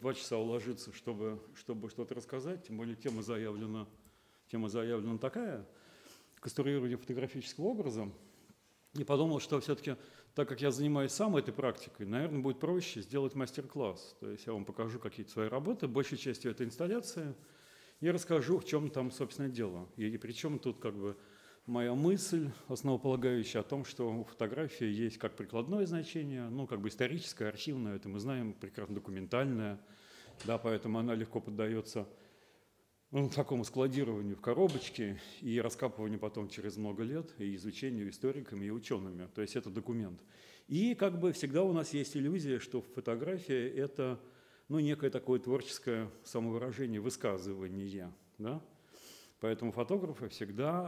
2 часа уложиться, чтобы что-то рассказать, тем более тема заявлена такая, конструирование фотографического образа. И подумал, что все-таки, так как я занимаюсь сам этой практикой, наверное, будет проще сделать мастер-класс. То есть я вам покажу какие-то свои работы, большей частью это инсталляция, и расскажу, в чем там, собственно, дело. И причем тут как бы моя мысль, основополагающая о том, что у фотографии есть как прикладное значение, ну, как бы историческое, архивное, это мы знаем, прекрасно документальное, да, поэтому она легко поддается такому складированию в коробочке и раскапыванию потом через много лет, и изучению историками и учеными. То есть это документ. И как бы всегда у нас есть иллюзия, что фотография – это некое такое творческое самовыражение, высказывание. Да? Поэтому фотографы всегда,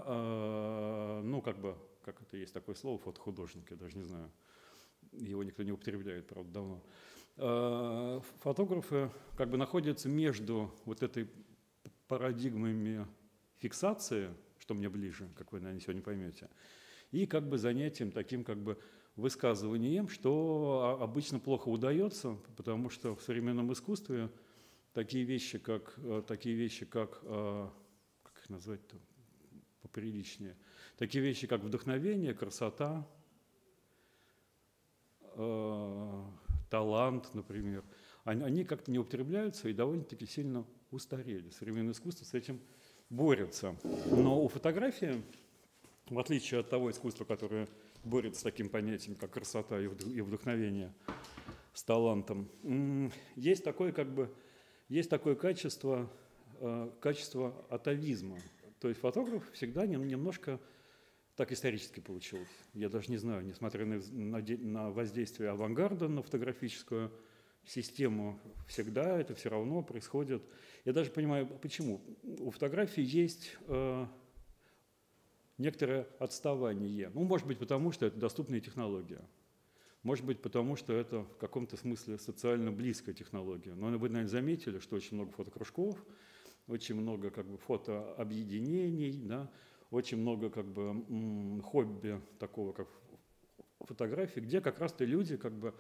как это есть такое слово, фотохудожник, я даже не знаю, его никто не употребляет, правда, давно. Фотографы как бы находятся между вот этой парадигмами фиксации, что мне ближе, как вы, наверное, сегодня поймете, и как бы занятием таким как бы высказыванием, что обычно плохо удается, потому что в современном искусстве такие вещи, как как их назвать-то поприличнее, такие вещи, как вдохновение, красота, талант, например, они как-то не употребляются и довольно-таки сильно устарели. Современное искусство с этим борется. Но у фотографии, в отличие от того искусства, которое борется с таким понятием, как красота и вдохновение, с талантом, есть такое качество атовизма. То есть фотограф всегда немножко так исторически получилось. Я даже не знаю, несмотря на воздействие авангарда на фотографическую систему, всегда это все равно происходит. Я даже понимаю, почему. У фотографии есть некоторое отставание. Может быть, потому что это доступная технология. Может быть, потому что это в каком-то смысле социально близкая технология. Но вы, наверное, заметили, что очень много фотокружков, очень много как бы фотообъединений, да, очень много как бы хобби такого, как фотографии, где как раз-то люди как бы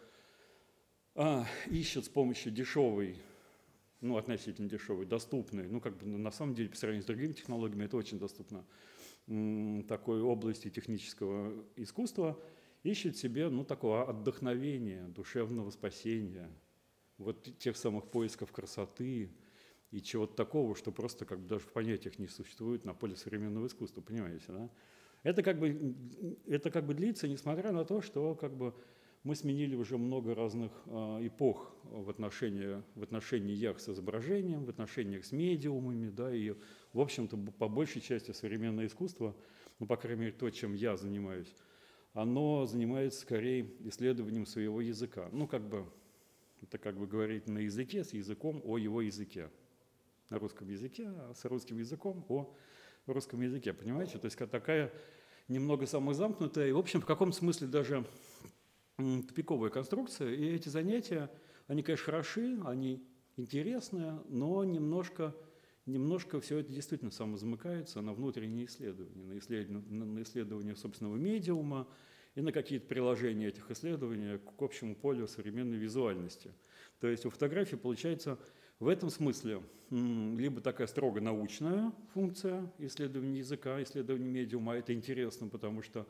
ищут с помощью дешевой, относительно дешевой, доступной, на самом деле по сравнению с другими технологиями это очень доступно, такой области технического искусства, ищут себе, такого отдохновения, душевного спасения, вот тех самых поисков красоты и чего-то такого, что просто как бы даже в понятиях не существует на поле современного искусства, понимаете, да? Это как бы длится, несмотря на то, что как бы мы сменили уже много разных эпох в отношениях с изображением, в отношениях с медиумами, да, и, в общем-то, по большей части современное искусство, по крайней мере, то, чем я занимаюсь, оно занимается скорее исследованием своего языка. Это как бы говорить на языке с языком о его языке. На русском языке, а с русским языком о русском языке, понимаете? То есть такая немного самозамкнутая и, в общем, в каком-то смысле даже тупиковая конструкция, и эти занятия, они, конечно, хороши, они интересные, но немножко все это действительно самозамыкается на внутренние исследования, на исследование собственного медиума и на какие-то приложения этих исследований к общему полю современной визуальности. То есть у фотографии получается в этом смысле либо такая строго научная функция исследования языка, исследования медиума, это интересно, потому что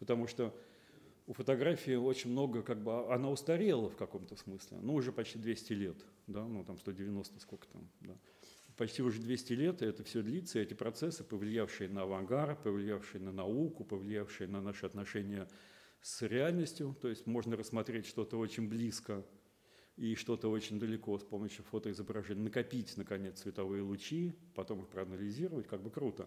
у фотографии очень много, как бы, она устарела в каком-то смысле, уже почти 200 лет, да, 190 сколько там, да. Почти уже 200 лет, и это все длится, эти процессы, повлиявшие на авангард, повлиявшие на науку, повлиявшие на наши отношения с реальностью, то есть можно рассмотреть что-то очень близко и что-то очень далеко с помощью фотоизображений, накопить, наконец, световые лучи, потом их проанализировать, как бы круто.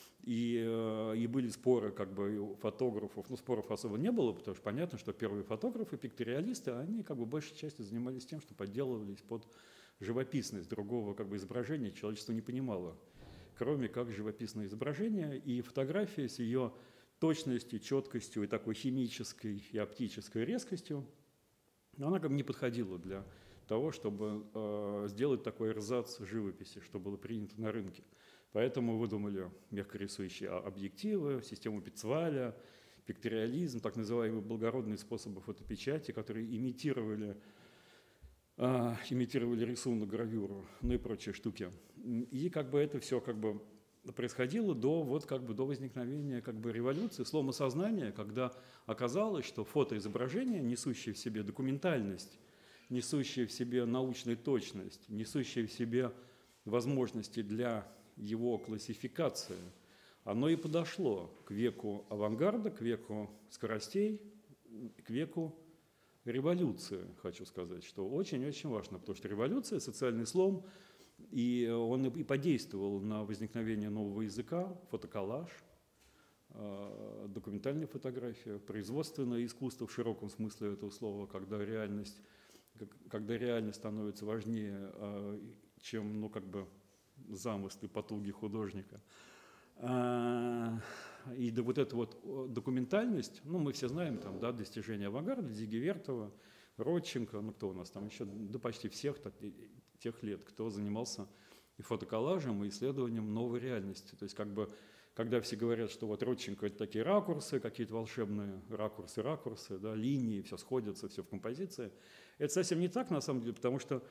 И были споры как бы у фотографов, споров особо не было, потому что понятно, что первые фотографы, пикториалисты, они как бы большей частью занимались тем, что подделывались под живописность, другого как бы изображения человечество не понимало, кроме как живописное изображение, и фотография с ее точностью, четкостью и такой химической и оптической резкостью, она как бы не подходила для того, чтобы сделать такой эрзац живописи, что было принято на рынке. Поэтому выдумали мягкорисующие объективы, систему Пиццваля, пикториализм, так называемые благородные способы фотопечати, которые имитировали имитировали рисунок, гравюру, ну и прочие штуки. И как бы это все как бы происходило до, вот, как бы, до возникновения как бы, революции, слома сознания, когда оказалось, что фотоизображение, несущее в себе документальность, несущее в себе научную точность, несущее в себе возможности для его классификации, оно и подошло к веку авангарда, к веку скоростей, к веку революции, хочу сказать, что очень-очень важно, потому что революция, социальный слом, и он и подействовал на возникновение нового языка, фотоколлаж, документальная фотография, производственное искусство в широком смысле этого слова, когда реальность становится важнее, чем, ну, как бы замыслы, потуги художника. И да, вот эта вот документальность, ну, мы все знаем, там, да, достижения авангарда, Зиги Вертова, Родченко, ну, кто у нас там еще, да почти всех тех лет, кто занимался и фотоколлажем, и исследованием новой реальности. То есть, как бы, когда все говорят, что вот Родченко – это такие ракурсы, какие-то волшебные ракурсы, да, линии, все сходится, все в композиции, это совсем не так, на самом деле, потому что,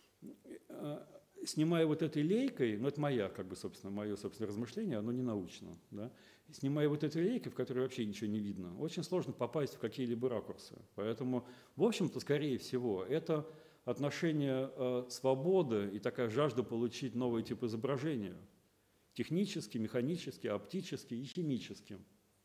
снимая вот этой лейкой, ну, это мое собственное размышление, оно не научно, да, снимая вот этой лейкой, в которой вообще ничего не видно, очень сложно попасть в какие-либо ракурсы. Поэтому, в общем-то, скорее всего, это отношение свободы и такая жажда получить новый тип изображения, технически, механически, оптически и химически.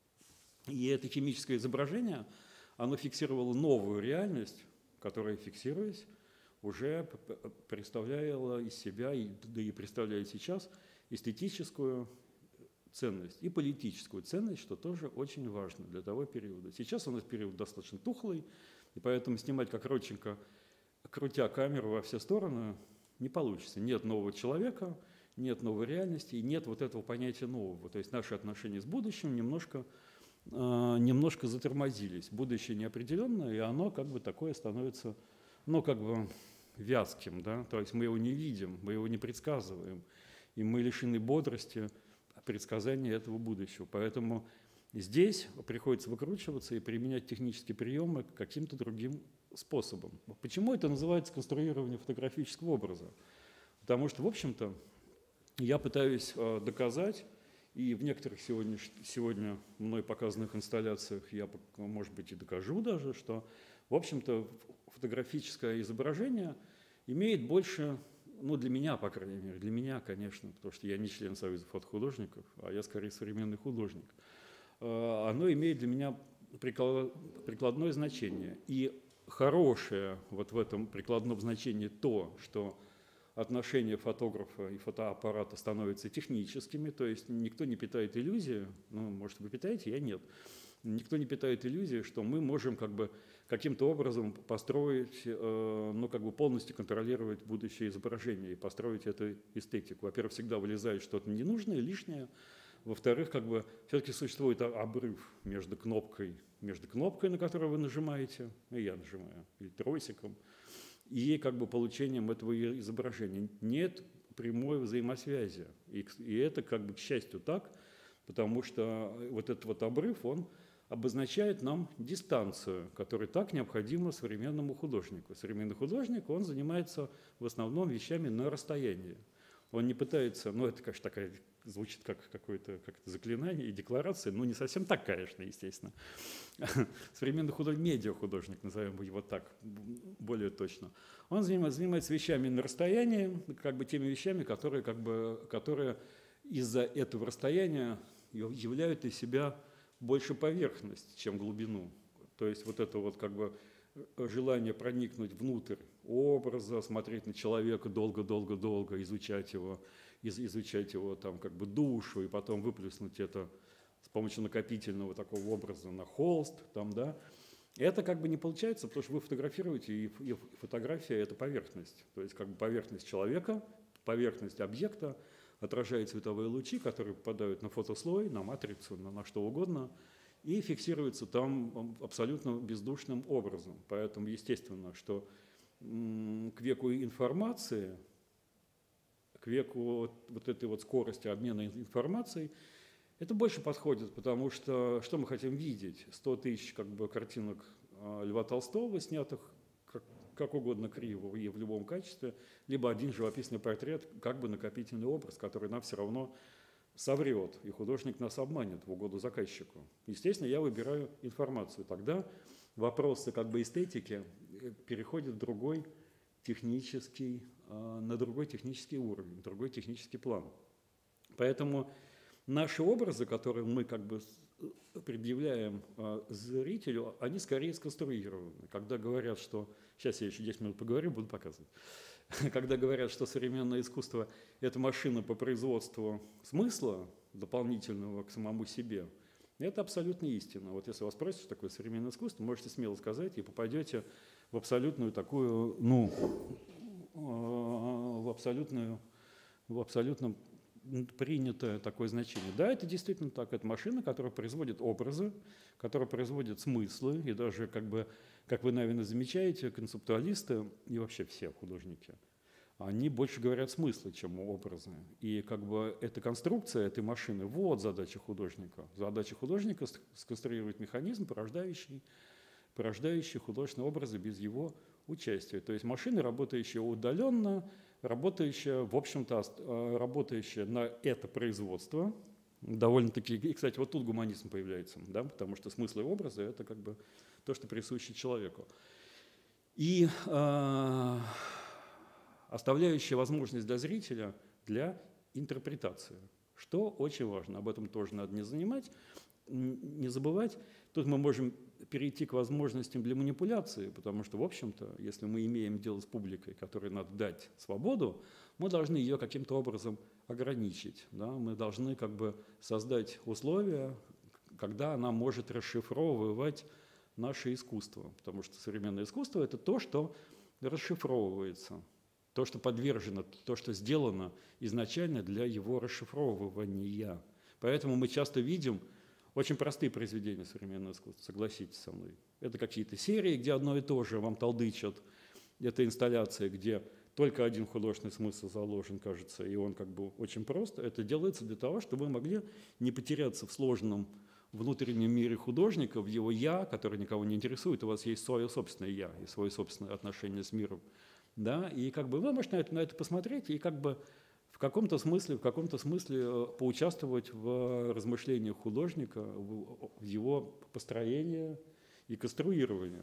И это химическое изображение, оно фиксировало новую реальность, которая, фиксируясь, уже представляла из себя, да и представляет сейчас, эстетическую ценность и политическую ценность, что тоже очень важно для того периода. Сейчас у нас период достаточно тухлый, и поэтому снимать как Родченко, крутя камеру во все стороны, не получится. Нет нового человека, нет новой реальности, и нет вот этого понятия нового. То есть наши отношения с будущим немножко затормозились. Будущее неопределенное, и оно как бы такое становится, ну, как бы вязким, да? То есть мы его не видим, мы его не предсказываем, и мы лишены бодрости предсказания этого будущего. Поэтому здесь приходится выкручиваться и применять технические приемы каким-то другим способом. Почему это называется конструирование фотографического образа? Потому что, в общем-то, я пытаюсь доказать, и в некоторых сегодня мной показанных инсталляциях я, может быть, и докажу даже, что, в общем-то, фотографическое изображение имеет больше, ну, для меня, по крайней мере, для меня, конечно, потому что я не член Союза фотохудожников, а я скорее современный художник, оно имеет для меня прикладное значение. И хорошее вот в этом прикладном значении то, что отношения фотографа и фотоаппарата становятся техническими, то есть никто не питает иллюзии, ну, может, вы питаете, я нет, никто не питает иллюзии, что мы можем как бы каким-то образом построить, ну, как бы полностью контролировать будущее изображение и построить эту эстетику. Во-первых, всегда вылезает что-то ненужное, лишнее. Во-вторых, как бы все-таки существует обрыв между кнопкой, на которую вы нажимаете, и я нажимаю, или тросиком, и как бы получением этого изображения. Нет прямой взаимосвязи. И это, как бы, к счастью, так, потому что вот этот вот обрыв, он обозначает нам дистанцию, которая так необходима современному художнику. Современный художник, он занимается в основном вещами на расстоянии. Он не пытается, ну, это, конечно, такая, звучит как какое-то заклинание и декларация, но не совсем так, конечно, естественно. Современный художник, медиахудожник, назовем его так, более точно. Он занимается вещами на расстоянии, как бы теми вещами, которые из-за этого расстояния являют из себя больше поверхность, чем глубину. То есть вот это вот как бы желание проникнуть внутрь образа, смотреть на человека долго-долго-долго, изучать его там как бы душу, и потом выплеснуть это с помощью накопительного такого образа на холст, там, да. Это как бы не получается, потому что вы фотографируете, и фотография – это поверхность. То есть как бы поверхность человека, поверхность объекта отражает световые лучи, которые попадают на фотослой, на матрицу, на что угодно, и фиксируется там абсолютно бездушным образом. Поэтому естественно, что к веку информации, к веку вот этой вот скорости обмена информацией, это больше подходит, потому что мы хотим видеть? 100 тысяч как бы картинок Льва Толстого, снятых как угодно криво и в любом качестве, либо один живописный портрет, как бы накопительный образ, который нам все равно соврет, и художник нас обманет в угоду заказчику. Естественно, я выбираю информацию. Тогда вопросы как бы эстетики переходят в другой технический, на другой технический уровень, другой технический план. Поэтому наши образы, которые мы как бы предъявляем зрителю, они скорее сконструированы. Когда говорят, что... Сейчас я еще 10 минут поговорю, буду показывать. Когда говорят, что современное искусство – это машина по производству смысла, дополнительного к самому себе, это абсолютно истина. Вот если вас спросят, что такое современное искусство, можете смело сказать, и попадете в абсолютную такую, ну, в абсолютно принятое такое значение. Да, это действительно так. Это машина, которая производит образы, которая производит смыслы, и даже, как бы, как вы, наверное, замечаете, концептуалисты и вообще все художники, они больше говорят смыслы, чем образы. И как бы эта конструкция этой машины, вот задача художника. Задача художника – сконструировать механизм, порождающий художественные образы без его участия. То есть машина, работающая удаленно, работающая, в общем-то, работающая на это производство, довольно-таки, и, кстати, вот тут гуманизм появляется, да, потому что смыслы и образы – это как бы то, что присуще человеку. И оставляющая возможность для зрителя для интерпретации, что очень важно. Об этом тоже надо не забывать. Тут мы можем перейти к возможностям для манипуляции, потому что, в общем-то, если мы имеем дело с публикой, которой надо дать свободу, мы должны ее каким-то образом ограничить. Да? Мы должны как бы создать условия, когда она может расшифровывать наше искусство, потому что современное искусство – это то, что расшифровывается, то, что подвержено, то, что сделано изначально для его расшифровывания. Поэтому мы часто видим очень простые произведения современного искусства, согласитесь со мной. Это какие-то серии, где одно и то же вам толдычат. Это инсталляция, где только один художественный смысл заложен, кажется, и он как бы очень прост. Это делается для того, чтобы вы могли не потеряться в сложном внутреннем мире художника, в его «я», который никого не интересует. У вас есть свое собственное «я» и свое собственное отношение с миром. Да? И как бы вы можете на это посмотреть и как бы в каком-то смысле поучаствовать в размышлениях художника, в его построении и конструировании.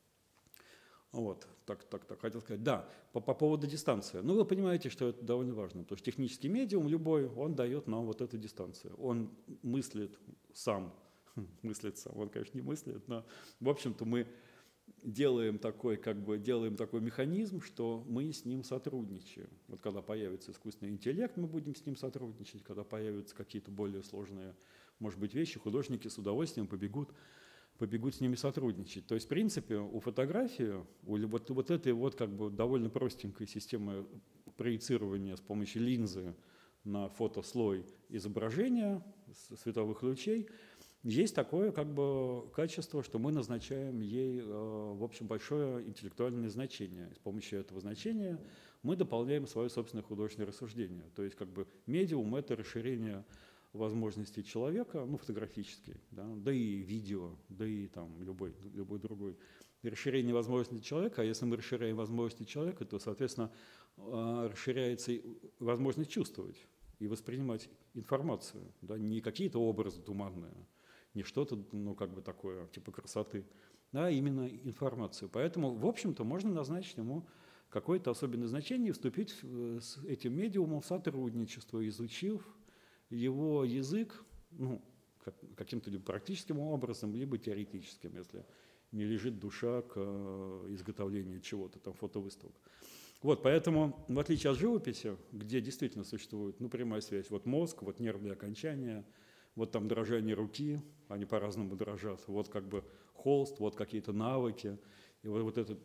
Вот, так, хотел сказать. Да, по поводу дистанции. Ну, вы понимаете, что это довольно важно, потому что технический медиум любой, он дает нам вот эту дистанцию. Он мыслит сам, он, конечно, не мыслит, но, в общем-то, мы делаем такой механизм, что мы с ним сотрудничаем. Вот когда появится искусственный интеллект, мы будем с ним сотрудничать, когда появятся какие-то более сложные, может быть, вещи, художники с удовольствием побегут с ними сотрудничать. То есть, в принципе, у фотографии, у вот этой вот как бы довольно простенькой системы проецирования с помощью линзы на фотослой изображения световых лучей, есть такое как бы качество, что мы назначаем ей, в общем, большое интеллектуальное значение. С помощью этого значения мы дополняем свое собственное художественное рассуждение. То есть как бы медиум – это расширение возможностей человека, ну, фотографический, да и видео, да и там любой другой. Расширение возможностей человека, а если мы расширяем возможности человека, то, соответственно, расширяется возможность чувствовать и воспринимать информацию, да, не какие-то образы туманные, не что-то, ну, как бы такое, типа красоты, а именно информацию. Поэтому, в общем-то, можно назначить ему какое-то особенное значение и вступить с этим медиумом в сотрудничество, изучив его язык, ну, каким-то либо практическим образом, либо теоретическим, если не лежит душа к изготовлению чего-то, там, фотовыставок. Вот, поэтому, в отличие от живописи, где действительно существует, ну, прямая связь, вот мозг, вот нервные окончания, вот там дрожание руки, они по-разному дрожат, вот как бы холст, вот какие-то навыки, и вот эта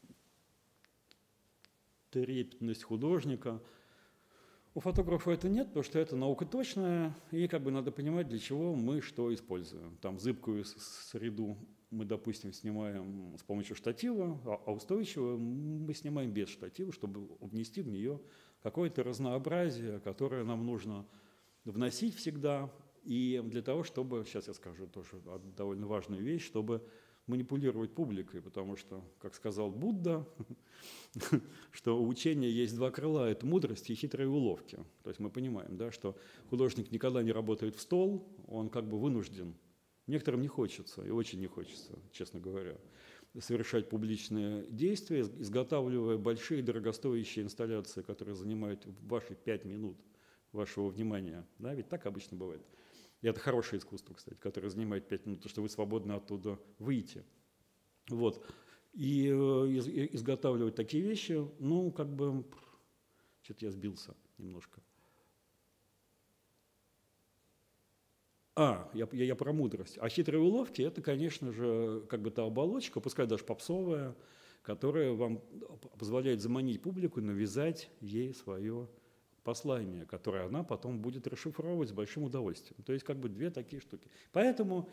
трепетность художника. У фотографа это нет, потому что это наука точная, и как бы надо понимать, для чего мы что используем. Там зыбкую среду мы, допустим, снимаем с помощью штатива, а устойчивую мы снимаем без штатива, чтобы внести в нее какое-то разнообразие, которое нам нужно вносить всегда. И для того, чтобы, сейчас я скажу тоже довольно важную вещь, чтобы манипулировать публикой, потому что, как сказал Будда, что у учения есть два крыла – это мудрость и хитрые уловки. То есть мы понимаем, да, что художник никогда не работает в стол, он как бы вынужден. Некоторым не хочется, и очень не хочется, честно говоря, совершать публичные действия, изготавливая большие дорогостоящие инсталляции, которые занимают ваши 5 минут вашего внимания. Да, ведь так обычно бывает. И это хорошее искусство, кстати, которое занимает 5 минут, потому что вы свободны оттуда выйти. Вот. И изготавливать такие вещи, ну, как бы, что-то я сбился немножко. Я про мудрость. А хитрые уловки – это, конечно же, как бы та оболочка, пускай даже попсовая, которая вам позволяет заманить публику, навязать ей свое послание, которое она потом будет расшифровывать с большим удовольствием. То есть как бы две такие штуки. Поэтому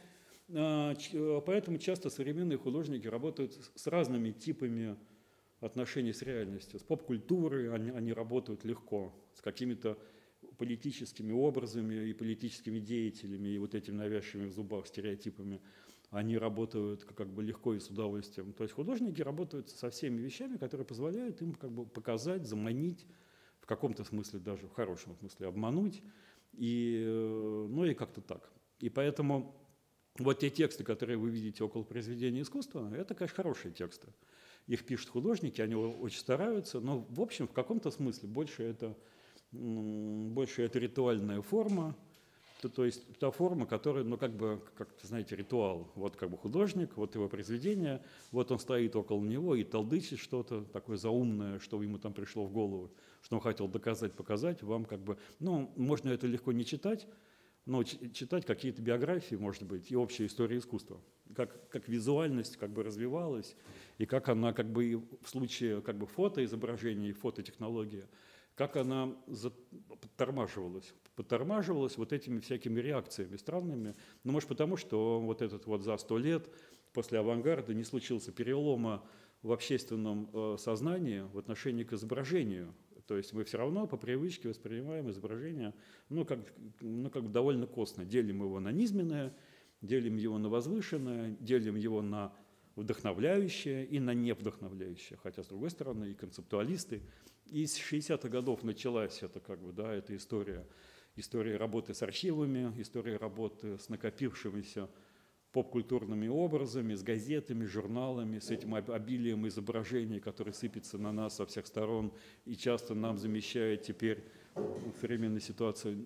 часто современные художники работают с разными типами отношений с реальностью. С поп-культурой они работают легко, с какими-то политическими образами и политическими деятелями, и вот этими навязшими в зубах стереотипами, они работают как бы легко и с удовольствием. То есть художники работают со всеми вещами, которые позволяют им как бы показать, заманить, в каком-то смысле даже, в хорошем смысле, обмануть, ну и как-то так. И поэтому вот те тексты, которые вы видите около произведения искусства, это, конечно, хорошие тексты. Их пишут художники, они очень стараются, но, в общем, в каком-то смысле больше это ритуальная форма, то есть та форма, которая, ну, как бы, как, знаете, ритуал. Вот как бы художник, вот его произведение, вот он стоит около него и толдычит что-то такое заумное, что ему там пришло в голову, что он хотел доказать, показать вам, как бы, ну, можно это легко не читать, но читать какие-то биографии, может быть, и общая история искусства, как визуальность как бы развивалась, и как она как бы в случае как бы фотоизображения и фототехнологии, как она подтормаживалась вот этими всякими реакциями странными. Ну, может, потому что вот этот вот за 100 лет после авангарда не случился перелома в общественном сознании в отношении к изображению. То есть мы все равно по привычке воспринимаем изображение, ну, как довольно костно. Делим его на низменное, делим его на возвышенное, делим его на вдохновляющее и на невдохновляющее. Хотя, с другой стороны, и концептуалисты. И с 60-х годов началась эта, как бы, да, эта история работы с архивами, история работы с накопившимися поп-культурными образами, с газетами, журналами, с этим обилием изображений, которые сыпятся на нас со всех сторон и часто нам замещает теперь в современной ситуации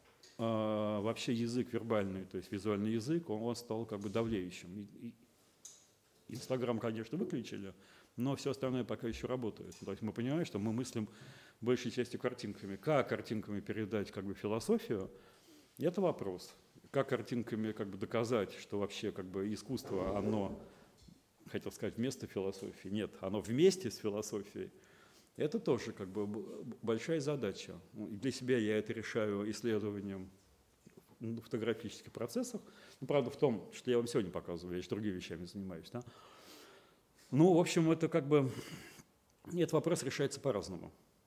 вообще язык вербальный, то есть визуальный язык, он стал как бы давлеющим. Инстаграм, конечно, выключили, но все остальное пока еще работает. То есть мы понимаем, что мы мыслим большей частью картинками. Как картинками передать как бы философию – это вопрос. Как картинками как бы доказать, что вообще как бы искусство, оно, хотел сказать, вместо философии, нет, оно вместе с философией. Это тоже как бы большая задача. И для себя я это решаю исследованием в фотографических процессах. Ну, правда, в том, что я вам сегодня показываю, я еще другими вещами занимаюсь. Да? Ну, в общем, это как бы, этот вопрос решается по-разному.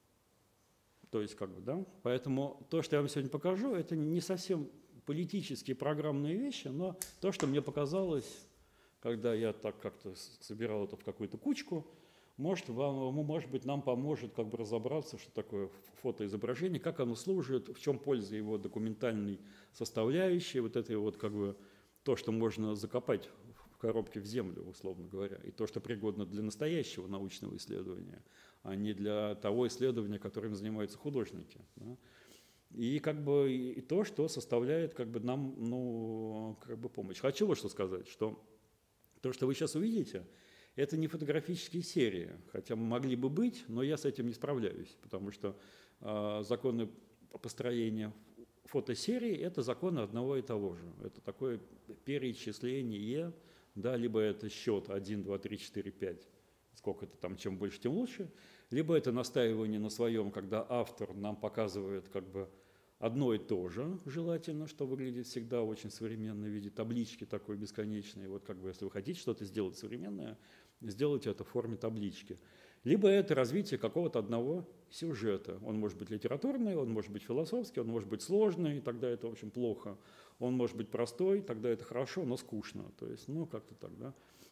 То есть, как бы, да, поэтому то, что я вам сегодня покажу, это не совсем политические программные вещи, но то, что мне показалось, когда я так как-то собирал это в какую-то кучку, может быть, нам поможет как бы разобраться, что такое фотоизображение, как оно служит, в чем польза его документальной составляющей, вот это вот как бы то, что можно закопать в коробке в землю, условно говоря, и то, что пригодно для настоящего научного исследования, а не для того исследования, которым занимаются художники. Да? И как бы и то, что составляет как бы нам, ну, как бы помощь. Хочу вот что сказать, что то, что вы сейчас увидите, это не фотографические серии, хотя могли бы быть, но я с этим не справляюсь, потому что законы построения фотосерии – это законы одного и того же. Это такое перечисление, да, либо это счет 1, 2, 3, 4, 5, сколько это там, чем больше, тем лучше, либо это настаивание на своем, когда автор нам показывает как бы одно и то же, желательно, что выглядит всегда очень современно в виде таблички такой бесконечной. Вот как бы если вы хотите что-то сделать современное, сделайте это в форме таблички. Либо это развитие какого-то одного сюжета. Он может быть литературный, он может быть философский, он может быть сложный, тогда это, в общем, плохо. Он может быть простой, тогда это хорошо, но скучно. То есть, ну, как-то так, да.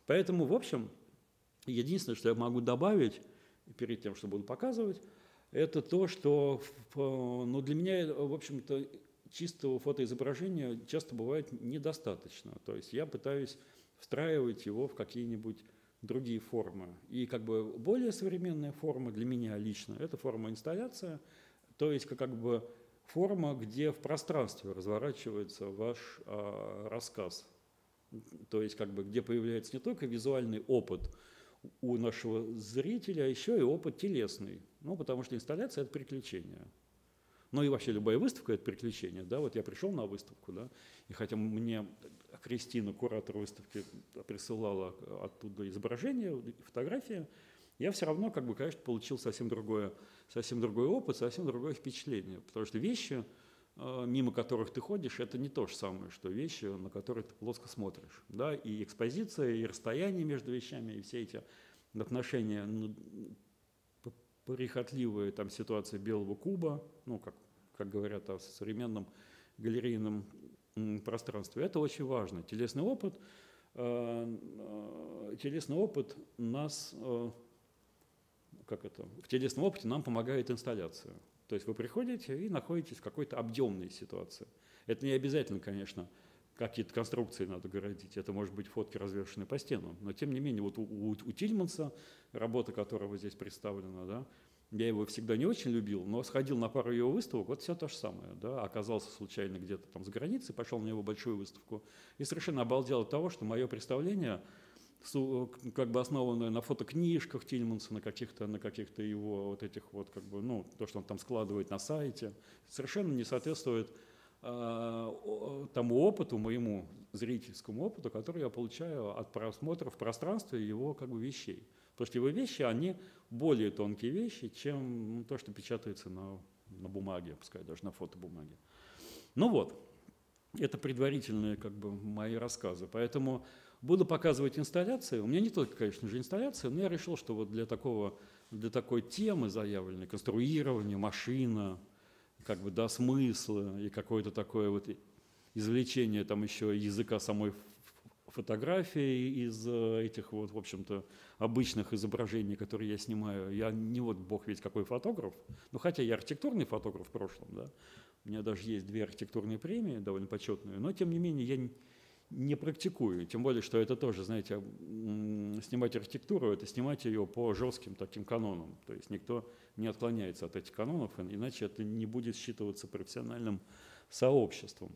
Поэтому, в общем, единственное, что я могу добавить перед тем, что буду показывать, это то, что ну, для меня, в общем-то, чистого фотоизображения часто бывает недостаточно. То есть я пытаюсь встраивать его в какие-нибудь другие формы. И как бы более современная форма для меня лично – это форма инсталляция, то есть как бы форма, где в пространстве разворачивается ваш рассказ. То есть как бы где появляется не только визуальный опыт у нашего зрителя, а еще и опыт телесный. Ну, потому что инсталляция – это приключение. Ну и вообще любая выставка – это приключение. Да? Вот я пришел на выставку, да, и хотя мне Кристина, куратор выставки, присылала оттуда изображения, фотографии, я все равно, как бы, конечно, получил совсем другой опыт, совсем другое впечатление. Потому что вещи, мимо которых ты ходишь, это не то же самое, что вещи, на которые ты плоско смотришь. Да? И экспозиция, и расстояние между вещами, и все эти отношения, ну, прихотливая там ситуация белого куба, ну, как говорят о современном галерейном пространстве, это очень важно. Телесный опыт нас, в телесном опыте нам помогает инсталляция. То есть вы приходите и находитесь в какой-то объемной ситуации. Это не обязательно, конечно, какие-то конструкции надо городить, это может быть фотки, развешенные по стенам. Но тем не менее, вот у Тильманса, работа которого здесь представлена, да, я его всегда не очень любил, но сходил на пару его выставок, вот все то же самое. Да, оказался случайно где-то там за границей, пошел на его большую выставку и совершенно обалдел от того, что мое представление, как бы основанное на фотокнижках Тильманса, на каких-то его вот этих вот, как бы, ну, то, что он там складывает на сайте, совершенно не соответствует тому опыту, моему зрительскому опыту, который я получаю от просмотра в пространстве его как бы вещей. Потому что его вещи, они более тонкие вещи, чем то, что печатается на бумаге, пускай даже на фотобумаге. Ну вот, это предварительные как бы мои рассказы. Поэтому буду показывать инсталляции. У меня не только, конечно же, инсталляция, но я решил, что вот для такой темы заявленной, конструирование, машина, как бы, да, смысла и какое-то такое вот извлечение там еще языка самой фотографии из этих вот, в общем-то, обычных изображений, которые я снимаю. Я не вот бог ведь какой фотограф, ну хотя я архитектурный фотограф в прошлом, да, у меня даже есть 2 архитектурные премии, довольно почетные, но тем не менее я не практикую, тем более, что это тоже, знаете, снимать архитектуру, это снимать ее по жестким таким канонам, то есть никто не отклоняется от этих канонов, иначе это не будет считываться профессиональным сообществом.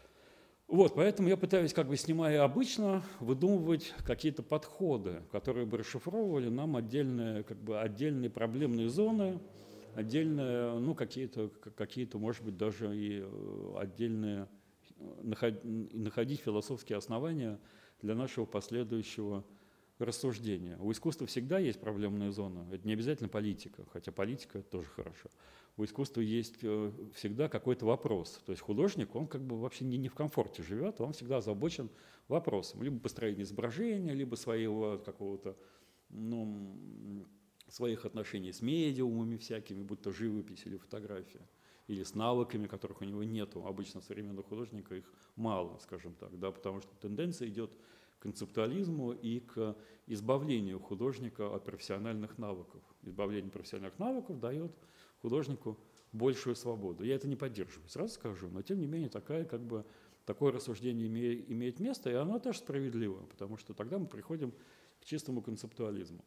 Вот, поэтому я пытаюсь, как бы, снимая обычно, выдумывать какие-то подходы, которые бы расшифровывали нам отдельные проблемные зоны, отдельные, ну, какие-то, может быть, даже и отдельные, находить философские основания для нашего последующего рассуждения. У искусства всегда есть проблемная зона. Это не обязательно политика, хотя политика – это тоже хорошо. У искусства есть всегда какой-то вопрос. То есть художник, он как бы вообще не в комфорте живет, он всегда озабочен вопросом. Либо построение изображения, либо своего какого-то, ну, своих отношений с медиумами всякими, будь то живопись или фотография, или с навыками, которых у него нету. Обычно современного художника их мало, скажем так, да, потому что тенденция идет к концептуализму и к избавлению художника от профессиональных навыков. Избавление профессиональных навыков дает художнику большую свободу. Я это не поддерживаю, сразу скажу, но тем не менее такое рассуждение имеет место, и оно тоже справедливо, потому что тогда мы приходим к чистому концептуализму.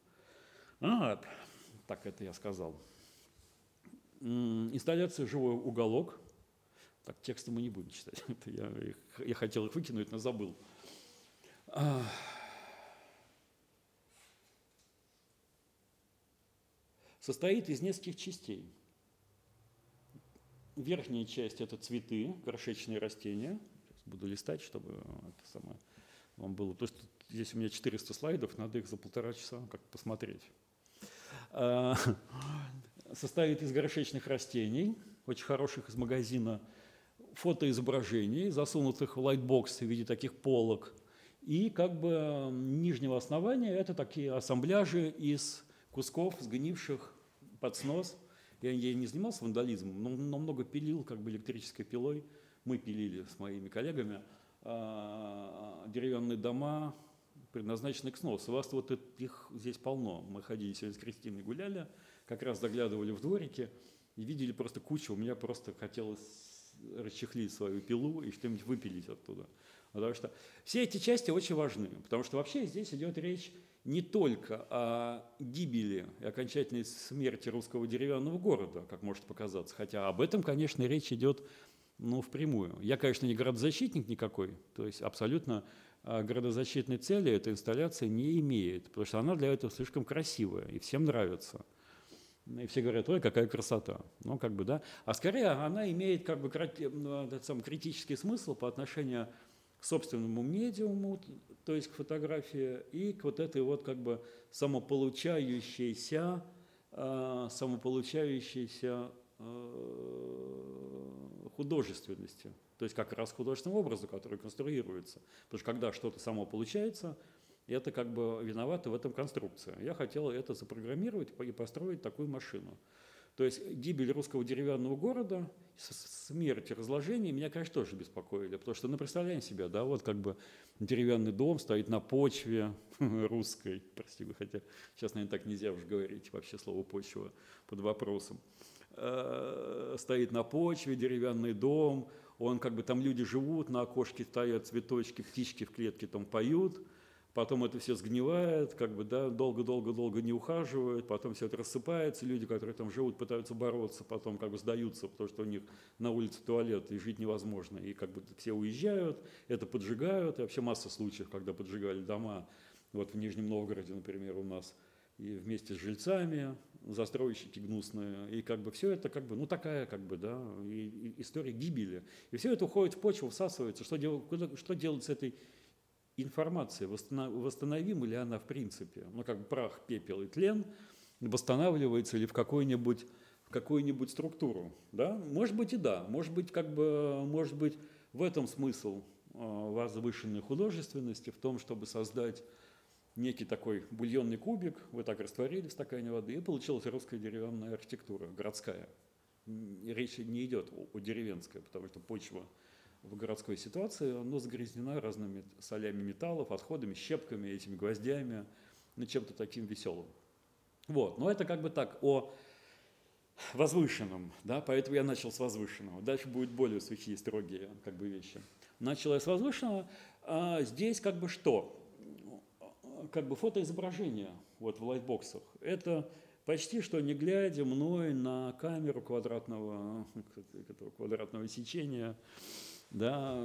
Так, это я сказал. Инсталляция «Живой уголок». Так, тексты мы не будем читать. Я хотел их выкинуть, но забыл. Состоит из нескольких частей. Верхняя часть – это цветы, горшечные растения. Сейчас буду листать, чтобы это самое вам было. То есть здесь у меня 400 слайдов, надо их за 1,5 часа как-то посмотреть. Состоит из горшечных растений, очень хороших, из магазина, фотоизображений, засунутых в лайтбокс в виде таких полок. И как бы нижнего основания – это такие ассамбляжи из кусков, сгнивших под снос. Я не занимался вандализмом, но много пилил как бы электрической пилой. Мы пилили с моими коллегами деревянные дома, предназначены к сносу. У вас вот их здесь полно. Мы ходили сегодня с Кристиной, гуляли, как раз заглядывали в дворики и видели просто кучу. У меня просто хотелось расчехлить свою пилу и что-нибудь выпилить оттуда. Потому что все эти части очень важны, потому что вообще здесь идет речь не только о гибели и окончательной смерти русского деревянного города, как может показаться, хотя об этом, конечно, речь идет впрямую. Я, конечно, не градозащитник никакой, то есть абсолютно городозащитной цели эта инсталляция не имеет, потому что она для этого слишком красивая и всем нравится. И все говорят: ой, какая красота. Ну, как бы, да. А скорее она имеет как бы этот самый критический смысл по отношению к собственному медиуму, то есть к фотографии, и к вот этой вот как бы самополучающейся художественности. То есть как раз художественному образу, который конструируется. Потому что когда что-то само получается, это как бы виновата в этом конструкция. Я хотел это запрограммировать и построить такую машину. То есть гибель русского деревянного города, смерть, разложение меня, конечно, тоже беспокоили. Потому что, представляем себе, да, вот как бы деревянный дом стоит на почве русской, прости, хотя сейчас, наверное, так нельзя уже говорить, вообще слово «почва» под вопросом. Стоит на почве деревянный дом, он как бы там люди живут, на окошке стоят цветочки, птички в клетке там поют. Потом это все сгнивает, как бы, да, долго-долго-долго не ухаживают, потом все это рассыпается, люди, которые там живут, пытаются бороться, потом как бы сдаются, потому что у них на улице туалет и жить невозможно, и как бы все уезжают, это поджигают, и вообще масса случаев, когда поджигали дома, вот в Нижнем Новгороде, например, у нас, и вместе с жильцами, застройщики гнусные, и как бы все это как бы, такая как бы, да, и история гибели, и все это уходит в почву, всасывается, что делать с этой информация, восстановима ли она в принципе? Как бы прах, пепел и тлен, восстанавливается ли в какую-нибудь структуру? Да? Может быть и да, может быть в этом смысл возвышенной художественности, в том, чтобы создать некий такой бульонный кубик, вы так растворили в стакане воды, и получилась русская деревянная архитектура, городская. Речь не идет о деревенской, потому что почва в городской ситуации, оно загрязнено разными солями металлов, отходами, щепками, этими гвоздями, чем-то таким веселым. Вот, но это как бы так о возвышенном, да, поэтому я начал с возвышенного. Дальше будут более сухие, строгие как бы вещи. Начал я с возвышенного, а здесь как бы что? Как бы фотоизображение вот в лайтбоксах. Это почти что не глядя мной на камеру квадратного сечения, да,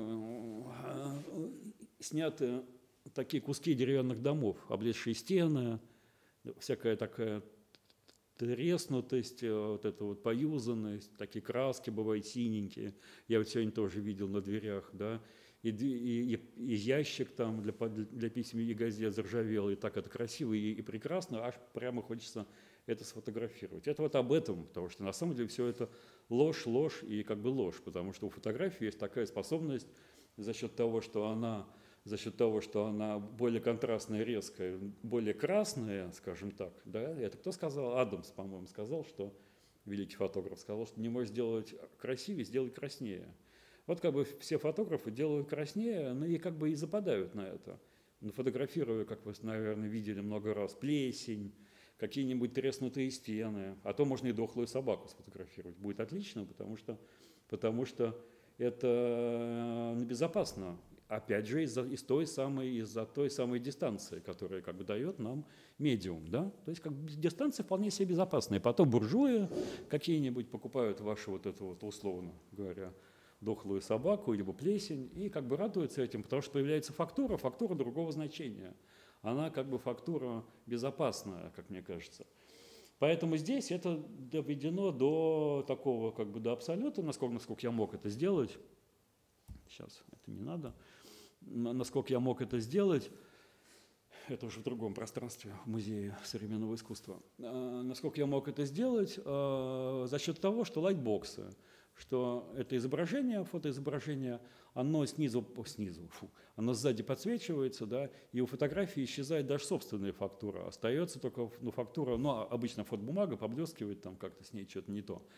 сняты такие куски деревянных домов, облезшие стены, всякая такая треснутость, вот эта вот поюзанность, такие краски бывают синенькие. Я вот сегодня тоже видел на дверях, да, и ящик там для писем и газет заржавел, и так это красиво и прекрасно, аж прямо хочется это сфотографировать. Это вот об этом, потому что на самом деле все это ложь и как бы ложь, потому что у фотографии есть такая способность за счет того, что она более контрастная, резкая, более красная, скажем так, да, это кто сказал? Адамс, по-моему, сказал, что, великий фотограф, сказал, что не можешь сделать красивее, сделай краснее. Вот как бы все фотографы делают краснее, и как бы и западают на это. Фотографируя, как вы, наверное, видели много раз, плесень, какие-нибудь треснутые стены, а то можно и дохлую собаку сфотографировать. Будет отлично, потому что это безопасно. Опять же, из-за той самой дистанции, которая как бы дает нам медиум. Да? То есть как бы дистанция вполне себе безопасная. Потом буржуи какие-нибудь покупают вашу вот эту вот, условно говоря, дохлую собаку, либо плесень, и как бы радуются этим, потому что появляется фактура другого значения. Она как бы фактура безопасная, как мне кажется. Поэтому здесь это доведено до такого, как бы до абсолюта, насколько я мог это сделать. Сейчас, это не надо. Насколько я мог это сделать, это уже в другом пространстве, в Музее современного искусства. Насколько я мог это сделать за счет того, что лайтбоксы, что это изображение, фотоизображение, оно оно сзади подсвечивается, да, и у фотографии исчезает даже собственная фактура, остается только фактура, обычно фотобумага поблескивает, там как-то с ней что-то не то.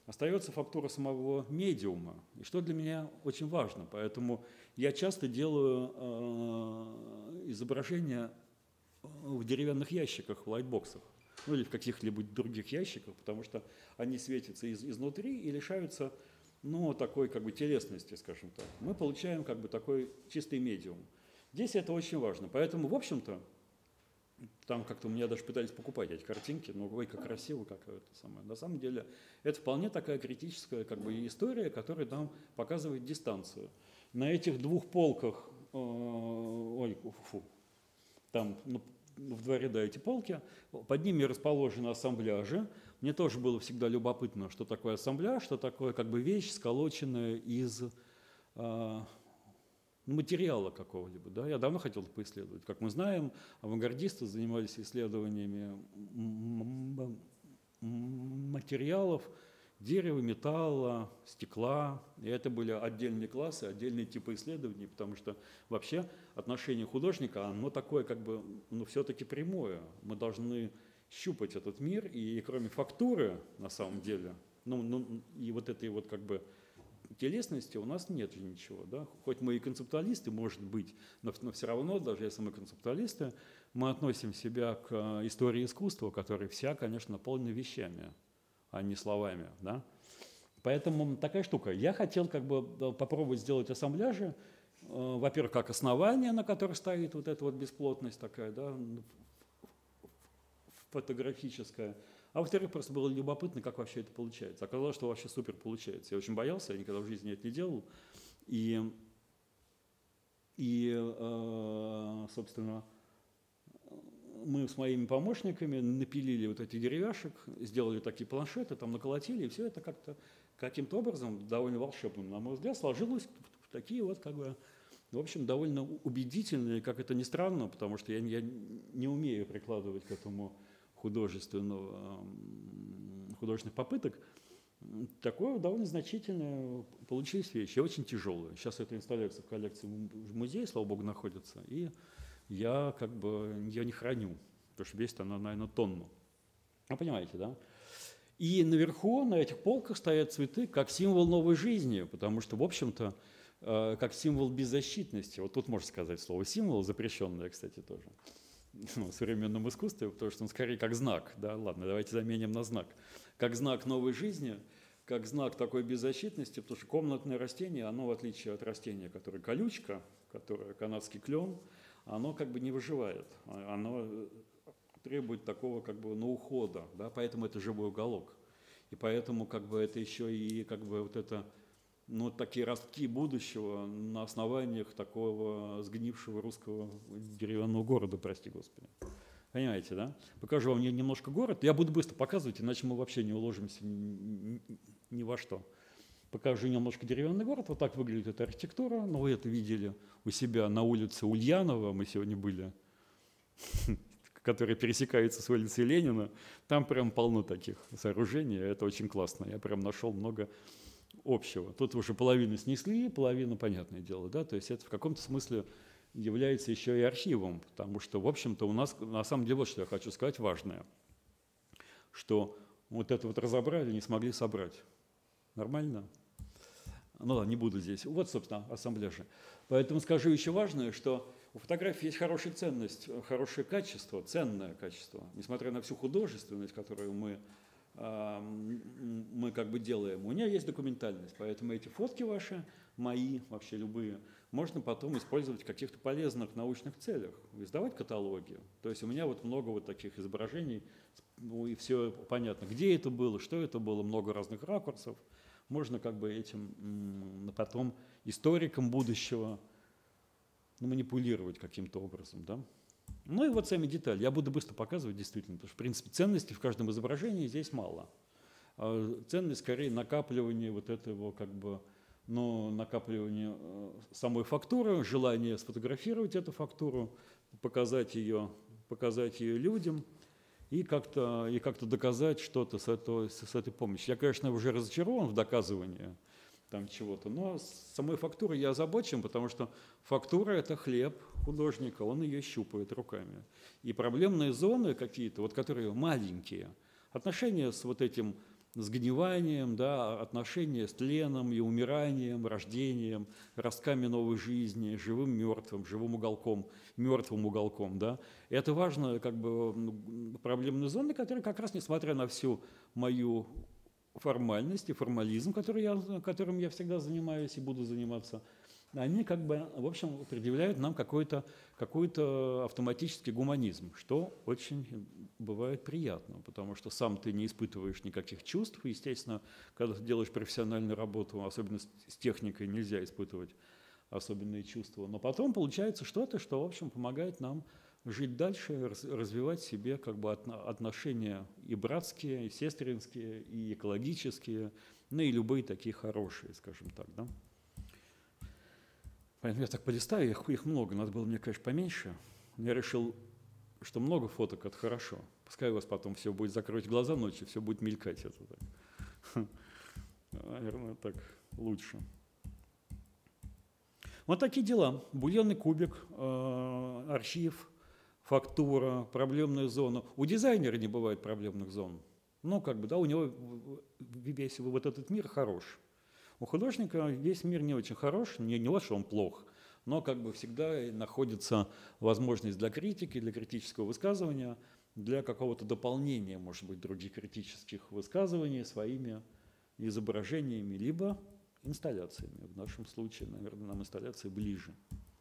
остается фактура самого медиума, и что для меня очень важно. Поэтому я часто делаю изображения в деревянных ящиках, в лайтбоксах, ну или в каких-либо других ящиках, потому что они светятся изнутри и лишаются, ну, такой как бы телесности, скажем так. Мы получаем как бы такой чистый медиум. Здесь это очень важно. Поэтому, в общем-то, там как-то у меня даже пытались покупать эти картинки, но ой, как красиво, как это самое. На самом деле это вполне такая критическая как бы история, которая нам показывает дистанцию. На этих двух полках, там в два ряда эти полки, под ними расположены ассамбляжи. Мне тоже было всегда любопытно, что такое ассамбляж, что такое как бы вещь, сколоченная из материала какого-либо. Да? Я давно хотел это поисследовать. Как мы знаем, авангардисты занимались исследованиями материалов, дерева, металла, стекла. И это были отдельные классы, отдельные типы исследований, потому что вообще отношение художника, оно такое как бы, ну, все-таки прямое. Мы должны щупать этот мир, и кроме фактуры, на самом деле, и вот этой вот как бы телесности у нас нет же ничего. Да? Хоть мы и концептуалисты, может быть, но все равно, даже если мы концептуалисты, мы относим себя к истории искусства, которая вся, конечно, наполнена вещами, а не словами. Да? Поэтому такая штука. Я хотел как бы попробовать сделать ассамбляжи, во-первых, как основание, на котором стоит вот эта вот бесплотность такая, да, фотографическая. А во-вторых, просто было любопытно, как вообще это получается. Оказалось, что вообще супер получается. Я очень боялся, я никогда в жизни это не делал. И собственно, мы с моими помощниками напилили вот эти деревяшек, сделали такие планшеты, там наколотили, и все это как-то каким-то образом, довольно волшебным, на мой взгляд, сложилось в такие вот, как бы, в общем, довольно убедительные, как это ни странно, потому что я не умею прикладывать к этому художественных попыток, такое довольно значительное получились вещи, очень тяжелые. Сейчас эта инсталляция в коллекции в музее, слава богу, находится, и я как бы ее не храню, потому что весит она, наверное, тонну. Вы понимаете, да? И наверху на этих полках стоят цветы как символ новой жизни, потому что, в общем-то, как символ беззащитности. Вот тут можно сказать слово «символ», запрещенное, кстати, тоже. В современном искусстве, потому что он скорее как знак, да, ладно, давайте заменим на знак, как знак новой жизни, как знак такой беззащитности, потому что комнатное растение, оно в отличие от растения, которое колючка, которое канадский клен, оно как бы не выживает, оно требует такого как бы ухода, да, поэтому это живой уголок, и поэтому как бы это еще и как бы вот это, ну, такие ростки будущего на основаниях такого сгнившего русского деревянного города, прости господи. Понимаете, да? Покажу вам немножко город. Я буду быстро показывать, иначе мы вообще не уложимся ни во что. Покажу немножко деревянный город. Вот так выглядит эта архитектура. Но вы это видели у себя на улице Ульянова. Мы сегодня были, которая пересекается с улицей Ленина. Там прям полно таких сооружений. Это очень классно. Я прям нашел много общего. Тут уже половину снесли, половину, понятное дело, да, то есть это в каком-то смысле является еще и архивом, потому что, в общем-то, у нас, на самом деле, вот что я хочу сказать важное, что вот это вот разобрали, не смогли собрать. Нормально? Ну ладно, не буду здесь. Вот, собственно, ассамбляжи. Поэтому скажу еще важное, что у фотографии есть хорошая ценность, хорошее качество, ценное качество, несмотря на всю художественность, которую мы как бы делаем. У нее есть документальность, поэтому эти фотки ваши, мои, вообще любые, можно потом использовать в каких-то полезных научных целях, издавать каталоги. То есть у меня вот много вот таких изображений, ну, и все понятно, где это было, что это было, много разных ракурсов. Можно как бы этим потом историкам будущего манипулировать каким-то образом, да? Ну и вот сами детали. Я буду быстро показывать, действительно, потому что, в принципе, ценности в каждом изображении здесь мало. Ценность, скорее, накапливание вот этого, как бы, ну, накапливание самой фактуры, желание сфотографировать эту фактуру, показать ее людям и как-то доказать что-то с этой помощью. Я, конечно, уже разочарован в доказывании там чего-то, но с самой фактурой я озабочен, потому что фактура – это хлеб художника, он ее щупает руками. И проблемные зоны какие-то, вот которые маленькие, отношения с вот этим сгниванием, да, отношения с тленом и умиранием, рождением, ростками новой жизни, живым мертвым, живым уголком, мертвым уголком. Да. И это важно, как бы, проблемные зоны, которые как раз, несмотря на всю мою формальность и формализм, которым я всегда занимаюсь и буду заниматься, они как бы, в общем, предъявляют нам какой-то автоматический гуманизм, что очень бывает приятно, потому что сам ты не испытываешь никаких чувств. Естественно, когда ты делаешь профессиональную работу, особенно с техникой, нельзя испытывать особенные чувства. Но потом получается что-то, что, в общем, помогает нам жить дальше, развивать в себе как бы отношения и братские, и сестринские, и экологические, ну и любые такие хорошие, скажем так, да. Я так полистаю, их много, надо было мне, конечно, поменьше. Я решил, что много фоток – это хорошо. Пускай у вас потом все будет, закрыть глаза ночью, все будет мелькать. Это так. Наверное, так лучше. Вот такие дела. Бульонный кубик, архив, фактура, проблемная зона. У дизайнера не бывает проблемных зон. Но как бы, да, у него весь вот этот мир хорош. У художника весь мир не очень хорош, не вот что он плох, но как бы всегда находится возможность для критики, для критического высказывания, для какого-то дополнения, может быть, других критических высказываний своими изображениями, либо инсталляциями. В нашем случае, наверное, нам инсталляции ближе.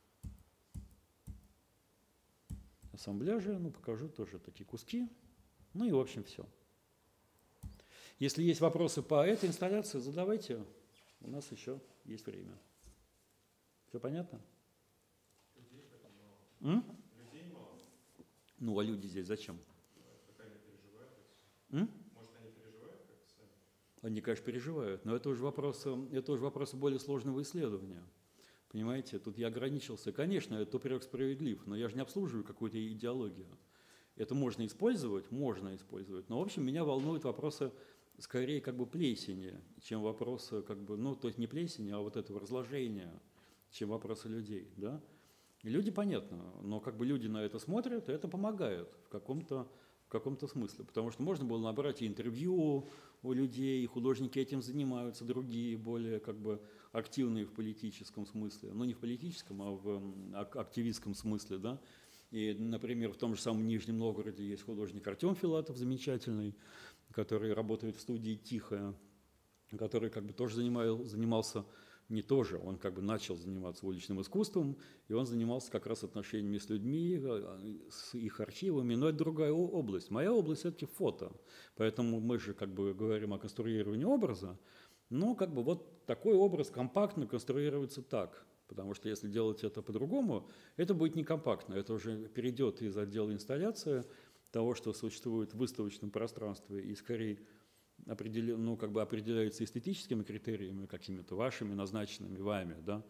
Ассамбляжи, ну, покажу тоже такие куски. Ну и, в общем, все. Если есть вопросы по этой инсталляции, задавайте. У нас еще есть время. Все понятно? Людей мало. Людей мало. Ну, а люди здесь зачем? Как они переживают? Может, они переживают как-то сами? Они, конечно, переживают, но это уже вопросы более сложного исследования. Понимаете, тут я ограничился. Конечно, этот упрек справедлив, но я же не обслуживаю какую-то идеологию. Это можно использовать, но, в общем, меня волнуют вопросы скорее как бы плесени, чем вопросы как бы, ну, то есть не плесени, а вот этого разложения, чем вопросы людей, да. И люди, понятно, но как бы люди на это смотрят, и это помогает в каком-то смысле, потому что можно было набрать и интервью у людей, и художники этим занимаются, другие более как бы активные в политическом смысле, ну не в политическом, а в активистском смысле, да. И, например, в том же самом Нижнем Новгороде есть художник Артем Филатов, замечательный, который работает в студии «Тихая», который как бы тоже занимался, не тоже, он как бы начал заниматься уличным искусством, и он занимался как раз отношениями с людьми, с их архивами, но это другая область. Моя область – это фото, поэтому мы же как бы говорим о конструировании образа, но как бы вот такой образ компактно конструируется так, потому что если делать это по-другому, это будет некомпактно, это уже перейдет из отдела инсталляции, того, что существует в выставочном пространстве и скорее определяется эстетическими критериями, какими-то вашими, назначенными вами, да,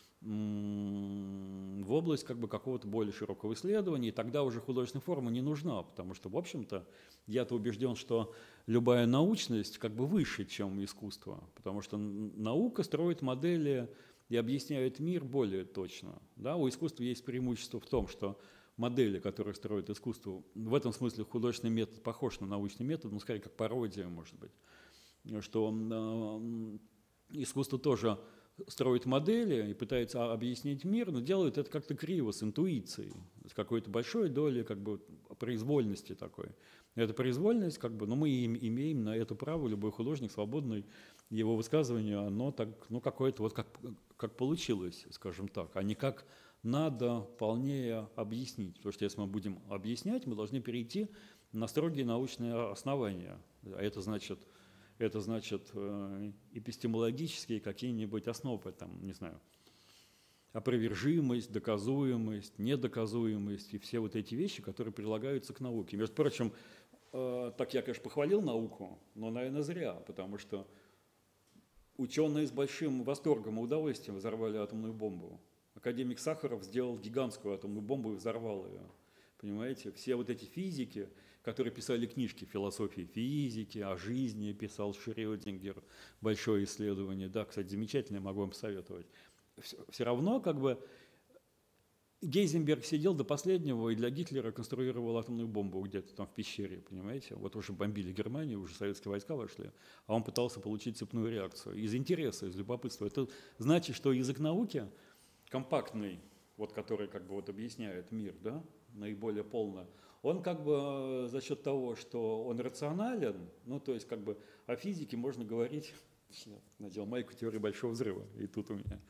в область как бы какого-то более широкого исследования, и тогда уже художественная форма не нужна, потому что, в общем-то, я-то убежден, что любая научность как бы выше, чем искусство, потому что наука строит модели и объясняет мир более точно. Да? У искусства есть преимущество в том, что модели, которые строят искусство, в этом смысле художественный метод похож на научный метод, но скорее как пародия, может быть, что искусство тоже строит модели и пытается объяснить мир, но делает это как-то криво, с интуицией, с какой-то большой долей как бы произвольности такой. Эта произвольность, как бы, ну, мы имеем на это право, любой художник свободный, его высказывание, оно так, ну, какое-то вот как получилось, скажем так, а не как надо полнее объяснить. Потому что если мы будем объяснять, мы должны перейти на строгие научные основания. А это значит эпистемологические какие-нибудь основы, там, не знаю, опровержимость, доказуемость, недоказуемость и все вот эти вещи, которые прилагаются к науке. Между прочим, так я, конечно, похвалил науку, но, наверное, зря, потому что ученые с большим восторгом и удовольствием взорвали атомную бомбу. Академик Сахаров сделал гигантскую атомную бомбу и взорвал ее. Понимаете, все вот эти физики, которые писали книжки философии физики, о жизни писал Шрёдингер, большое исследование, да, кстати, замечательное, могу вам посоветовать. Все равно как бы Гейзенберг сидел до последнего и для Гитлера конструировал атомную бомбу где-то там в пещере, понимаете? Вот уже бомбили Германию, уже советские войска вошли, а он пытался получить цепную реакцию. Из интереса, из любопытства. Это значит, что язык науки компактный, вот который как бы вот объясняет мир, да, наиболее полно, он как бы за счет того, что он рационален, ну то есть как бы о физике можно говорить, надел майку теории большого взрыва, и тут у меня...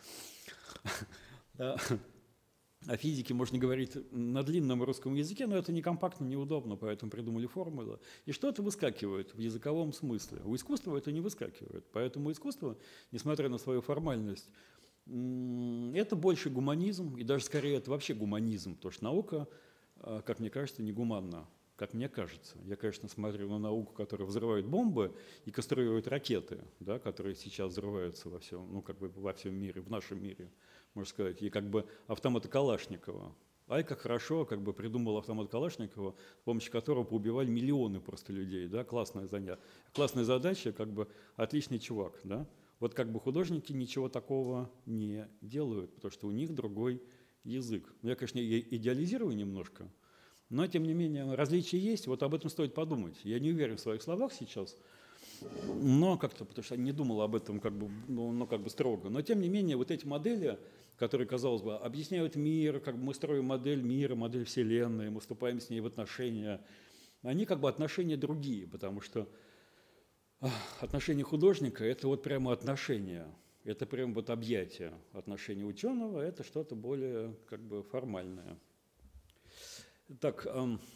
О физике можно говорить на длинном русском языке, но это не компактно, неудобно, поэтому придумали формулы. И что-то выскакивает в языковом смысле. У искусства это не выскакивает. Поэтому искусство, несмотря на свою формальность, это больше гуманизм, и даже скорее это вообще гуманизм, потому что наука, как мне кажется, не гуманна. Как мне кажется. Я, конечно, смотрю на науку, которая взрывает бомбы и конструирует ракеты, да, которые сейчас взрываются во всем, ну, как бы во всем мире, в нашем мире, можно сказать, и как бы автоматы Калашникова. Ай, как хорошо, как бы придумал автомат Калашникова, с помощью которого поубивали миллионы просто людей, да, классная задача, как бы отличный чувак, да. Вот как бы художники ничего такого не делают, потому что у них другой язык. Я, конечно, идеализирую немножко, но, тем не менее, различия есть, вот об этом стоит подумать. Я не уверен в своих словах сейчас, но как-то, потому что я не думал об этом как бы, ну, как бы строго. Но, тем не менее, вот эти модели, которые, казалось бы, объясняют мир, как бы мы строим модель мира, модель Вселенной, мы вступаем с ней в отношения, они как бы отношения другие, потому что отношения художника – это вот прямо отношения, это прямо вот объятие. Отношения ученого – это что-то более как бы формальное. Так,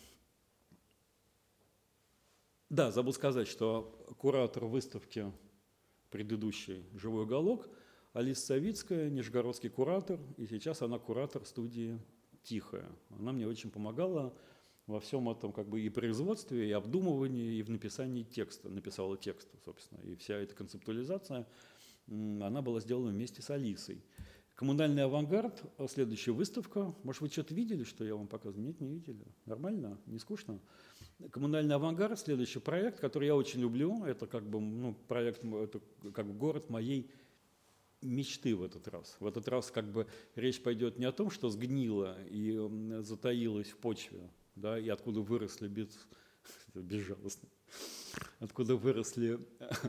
да, забыл сказать, что куратор выставки предыдущей «Живой уголок» Алиса Савицкая, нижегородский куратор, и сейчас она куратор студии «Тихая». Она мне очень помогала во всем этом как бы и производстве, и обдумывании, и в написании текста. Написала текст, собственно, и вся эта концептуализация, она была сделана вместе с Алисой. Коммунальный авангард, следующая выставка. Может, вы что-то видели, что я вам показываю? Нет, не видели. Нормально? Не скучно? Коммунальный авангард, следующий проект, который я очень люблю. Это как бы, ну, проект, это как бы город моей мечты в этот раз. В этот раз как бы речь пойдет не о том, что сгнило и затаилось в почве, да, и откуда выросли безжалостно. Откуда выросли,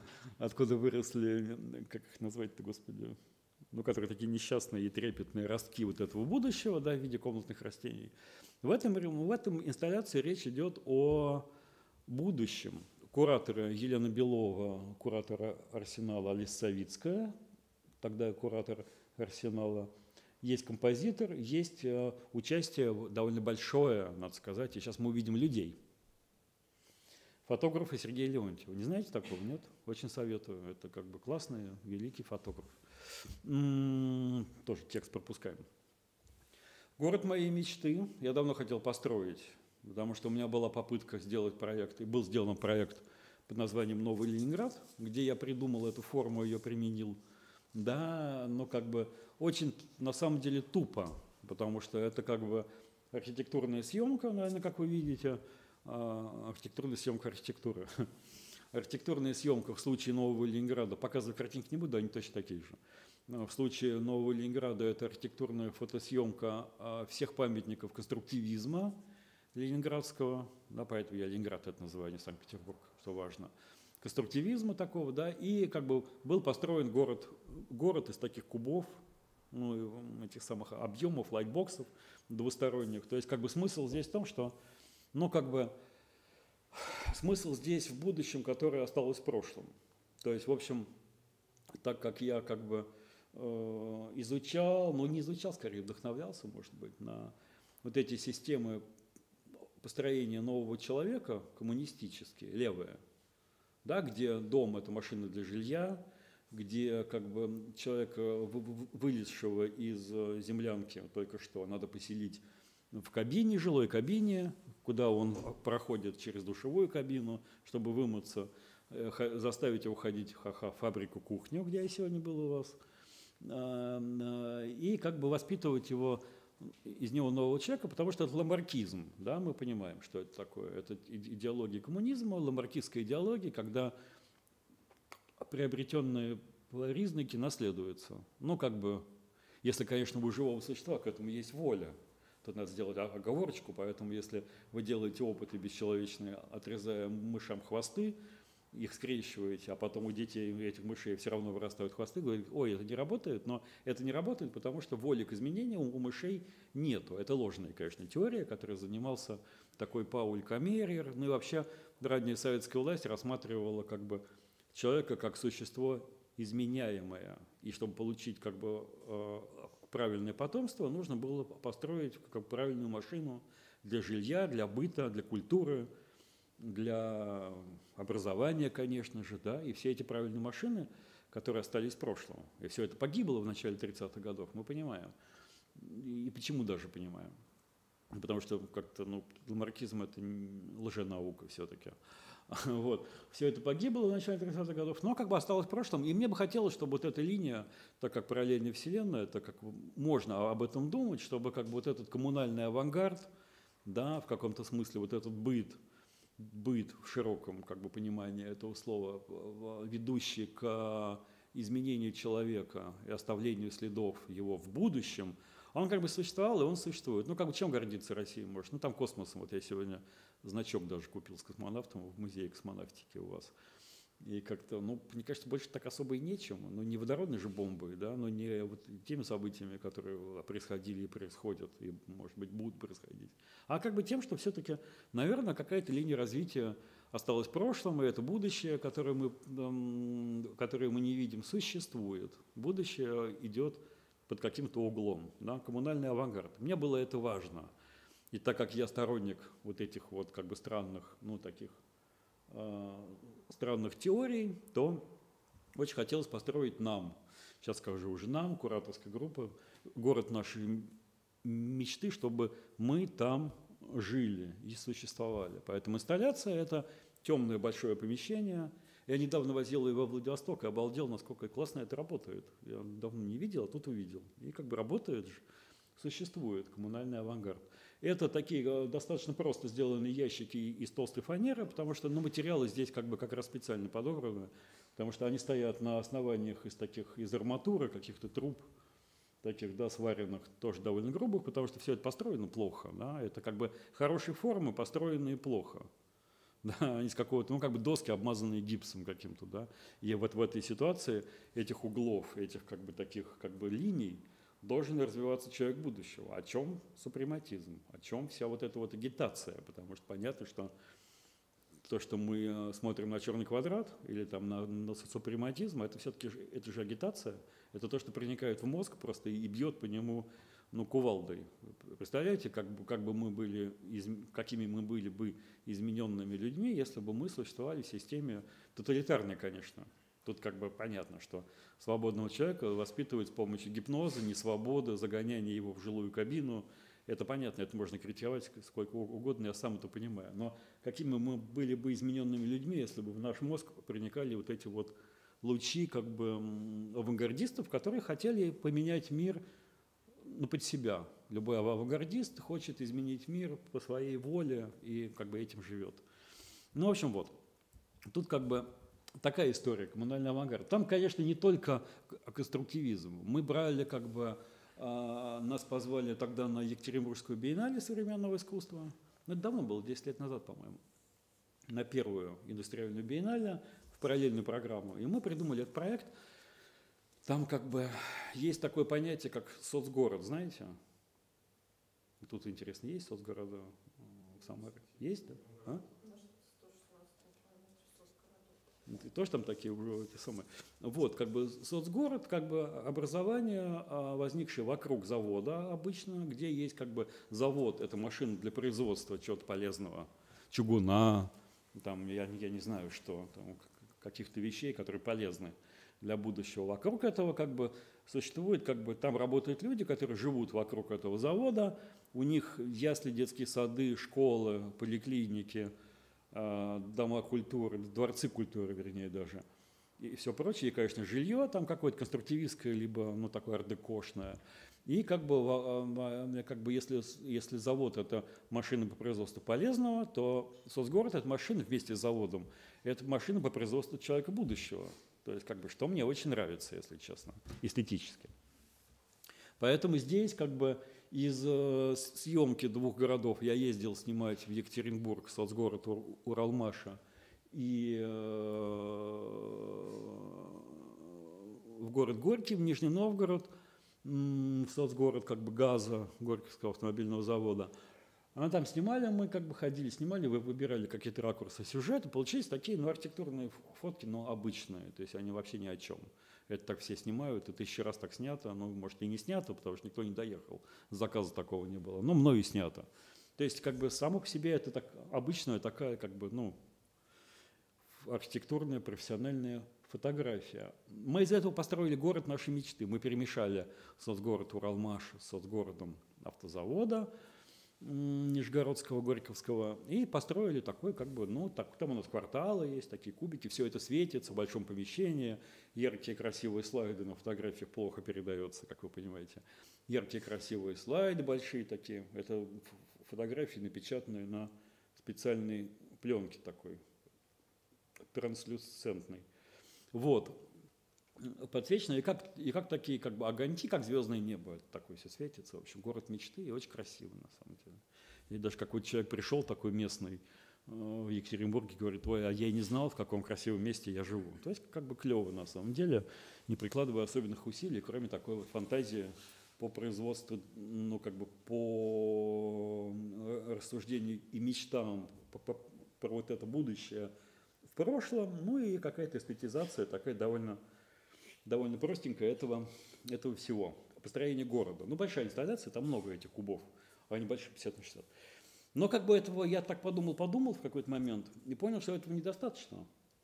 как их назвать-то, Господи, ну, которые такие несчастные и трепетные ростки вот этого будущего, да, в виде комнатных растений. В этом инсталляции речь идет о будущем. Кураторы Елена Белова, куратора Арсенала Алиса Савицкая, тогда куратор Арсенала, есть композитор, есть участие довольно большое, надо сказать, и сейчас мы увидим людей. Фотограф Сергей Леонтьев. Не знаете такого, нет? Очень советую. Это как бы классный, великий фотограф. Тоже текст пропускаем. Город моей мечты я давно хотел построить, потому что у меня была попытка сделать проект, и был сделан проект под названием «Новый Ленинград», где я придумал эту форму, ее применил. Да, но как бы очень, на самом деле, тупо, потому что это как бы архитектурная съемка, наверное, как вы видите, архитектурная съемка архитектуры. Архитектурная съемка в случае Нового Ленинграда, показывать картинки не буду, они точно такие же. Но в случае Нового Ленинграда это архитектурная фотосъемка всех памятников конструктивизма ленинградского, да, поэтому я Ленинград это называю, не Санкт-Петербург, что важно. Конструктивизма такого, да, и как бы был построен город из таких кубов, ну, этих самых объемов, лайтбоксов двусторонних. То есть как бы смысл здесь в том, что, ну, как бы смысл здесь в будущем, которое осталось в прошлом. То есть, в общем, так как я как бы изучал, ну не изучал, скорее вдохновлялся, может быть, на вот эти системы построения нового человека, коммунистические, левые, да, где дом – это машина для жилья, где как бы человека, вылезшего из землянки только что, надо поселить в кабине, жилой кабине, куда он проходит через душевую кабину, чтобы вымыться, заставить его ходить в фабрику-кухню, где я сегодня был у вас, и как бы воспитывать его, из него нового человека, потому что это ламаркизм, да, мы понимаем, что это такое. Это идеология коммунизма, ламаркистская идеология, когда приобретенные признаки наследуются. Ну, как бы, если, конечно, у живого существа к этому есть воля. Тут надо сделать оговорочку, поэтому если вы делаете опыты бесчеловечные, отрезая мышам хвосты, их скрещиваете, а потом у детей этих мышей все равно вырастают хвосты, говорите, ой, это не работает, но это не работает, потому что воли к изменениям у мышей нету. Это ложная, конечно, теория, которой занимался такой Пауль Камерер. Ну и вообще ранняя советская власть рассматривала как бы человека как существо изменяемое. И чтобы получить как бы правильное потомство, нужно было построить как правильную машину для жилья, для быта, для культуры, для образования, конечно же, да, и все эти правильные машины, которые остались в прошлом. И все это погибло в начале 30-х годов, мы понимаем. И почему даже понимаем? Потому что как-то, ну, ламаркизм – это лженаука все-таки. Вот. Все это погибло в начале 30-х годов, но как бы осталось в прошлом. И мне бы хотелось, чтобы вот эта линия, так как параллельная вселенная, так как можно об этом думать, чтобы как бы вот этот коммунальный авангард, да, в каком-то смысле вот этот быт в широком как бы понимании этого слова, ведущий к изменению человека и оставлению следов его в будущем, он как бы существовал, и он существует. Ну, как бы чем гордится Россия, может? Ну, там космосом. Вот я сегодня значок даже купил с космонавтом в музее космонавтики у вас. И как-то, ну, мне кажется, больше так особо и нечем. Ну, не водородной же бомбой, да, но не вот теми событиями, которые происходили и происходят, и, может быть, будут происходить. А как бы тем, что все-таки, наверное, какая-то линия развития осталась в прошлом, и это будущее, которое мы не видим, существует. Будущее идет под каким-то углом, да, коммунальный авангард. Мне было это важно. И так как я сторонник вот этих вот как бы странных, ну, таких странных теорий, то очень хотелось построить нам, сейчас скажу уже нам, кураторская группа, город нашей мечты, чтобы мы там жили и существовали. Поэтому инсталляция – это темное большое помещение. Я недавно возил его во Владивосток и обалдел, насколько классно это работает. Я давно не видел, а тут увидел. И как бы работает же, существует коммунальный авангард. Это такие достаточно просто сделанные ящики из толстой фанеры, потому что материалы здесь как раз специально подобраны, потому что они стоят на основаниях из арматуры, каких-то труб, таких, да, сваренных, тоже довольно грубых, потому что все это построено плохо. Да, это как бы хорошие формы, построенные плохо. Да, из какого-то, ну, как бы доски, обмазанные гипсом каким-то, да. И вот в этой ситуации этих углов, этих как бы таких как бы линий должен развиваться человек будущего. О чем супрематизм? О чем вся вот эта вот агитация? Потому что понятно, что то, что мы смотрим на черный квадрат или там на супрематизм, это все-таки это же агитация. Это то, что проникает в мозг просто и бьет по нему, ну, кувалдой. Представляете, какими мы были бы измененными людьми, если бы мы существовали в системе тоталитарной, конечно. Тут как бы понятно, что свободного человека воспитывают с помощью гипноза, несвободы, загоняния его в жилую кабину. Это понятно, это можно критиковать сколько угодно, я сам это понимаю. Но какими мы были бы измененными людьми, если бы в наш мозг проникали вот эти вот лучи как бы авангардистов, которые хотели поменять мир, ну, под себя. Любой авангардист хочет изменить мир по своей воле и как бы этим живет. Ну, в общем, вот. Тут как бы такая история, коммунальный авангард. Там, конечно, не только конструктивизм. Мы брали как бы, нас позвали тогда на Екатеринбургскую биеннале современного искусства. Ну, это давно было, 10 лет назад, по-моему. На первую индустриальную биеннале в параллельную программу. И мы придумали этот проект. Там как бы есть такое понятие, как соцгород, знаете? Тут интересно, есть соцгорода в Самаре? Есть, да? А? Ты тоже там такие уже эти самые. Вот, как бы соцгород, как бы образование, возникшее вокруг завода обычно, где есть как бы завод, это машина для производства чего-то полезного, чугуна, там, я не знаю что, там, каких-то вещей, которые полезны для будущего. Вокруг этого как бы существует, как бы там работают люди, которые живут вокруг этого завода, у них ясли, детские сады, школы, поликлиники, дома культуры, дворцы культуры, вернее, даже, и все прочее. И, конечно, жилье там какое-то конструктивистское, либо, ну, такое ардекошное. И как бы если завод – это машина по производству полезного, то соцгород – это машина вместе с заводом, это машина по производству человека будущего. То есть, как бы, что мне очень нравится, если честно, эстетически. Поэтому здесь как бы из съемки двух городов я ездил снимать в Екатеринбург, соцгород Уралмаша, и в город Горький, в Нижний Новгород, в соцгород как бы ГАЗа, Горьковского автомобильного завода. А там снимали, мы как бы ходили, снимали, выбирали какие-то ракурсы сюжета, получились такие, ну, архитектурные фотки, но обычные, то есть они вообще ни о чем. Это так все снимают, и 1000 раз так снято, ну, может, и не снято, потому что никто не доехал, заказа такого не было, но мною снято. То есть как бы само по себе это так, обычная такая как бы, ну, архитектурная, профессиональная фотография. Мы из этого построили город нашей мечты. Мы перемешали соцгород Уралмаш с соцгородом автозавода Нижегородского, Горьковского, и построили такой, как бы, ну, так, там у нас кварталы есть, такие кубики, все это светится в большом помещении, яркие красивые слайды на фотографиях плохо передаются, как вы понимаете. Яркие красивые слайды большие такие, это фотографии, напечатанные на специальной пленке такой, транслюцентной. Вот. Подсвечено, и как такие как бы огоньки, как звездное небо, это такое все светится. В общем, город мечты, и очень красиво на самом деле. И даже какой-то человек пришел такой местный в Екатеринбурге, говорит: ой, а я и не знал, в каком красивом месте я живу. То есть как бы клево на самом деле, не прикладывая особенных усилий, кроме такой вот фантазии по производству, ну как бы по рассуждению и мечтам про вот это будущее в прошлом, ну и какая-то эстетизация такая довольно простенькая этого всего. Построение города. Ну, большая инсталляция, там много этих кубов, они большие, 50 на 60. Но как бы этого я так подумал в какой-то момент и понял, что этого недостаточно.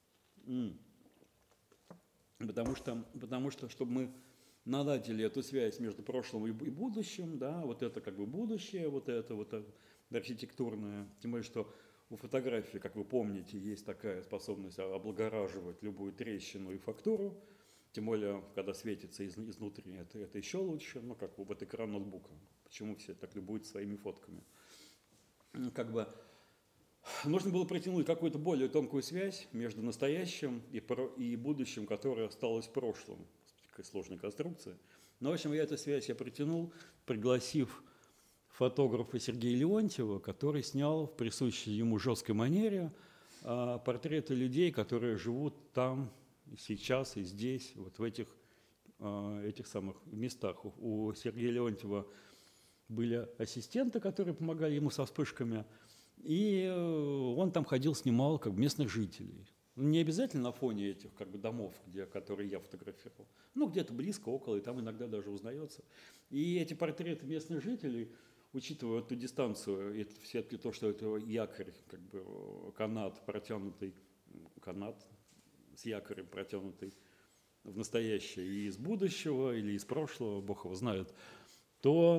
Потому что, чтобы мы наладили эту связь между прошлым и будущим, да, вот это как бы будущее, вот это архитектурное, тем более, что у фотографии, как вы помните, есть такая способность облагораживать любую трещину и фактуру, тем более, когда светится изнутри, это еще лучше, ну, как вот экран ноутбука. Почему все так любуются своими фотками? Как бы нужно было протянуть какую-то более тонкую связь между настоящим и будущим, которое осталось в прошлом. Такая сложная конструкция. Но, в общем, эту связь я протянул, пригласив фотографа Сергея Леонтьева, который снял в присущей ему жесткой манере портреты людей, которые живут там, и сейчас, и здесь, вот в этих самых местах. У Сергея Леонтьева были ассистенты, которые помогали ему со вспышками, и он там ходил, снимал как бы местных жителей. Не обязательно на фоне этих как бы домов, которые я фотографировал, ну где-то близко, около, и там иногда даже узнается. И эти портреты местных жителей, учитывая эту дистанцию, это все-таки то, что это якорь, как бы канат протянутый, канат с якорем протянутый в настоящее и из будущего, или из прошлого, Бог его знает, то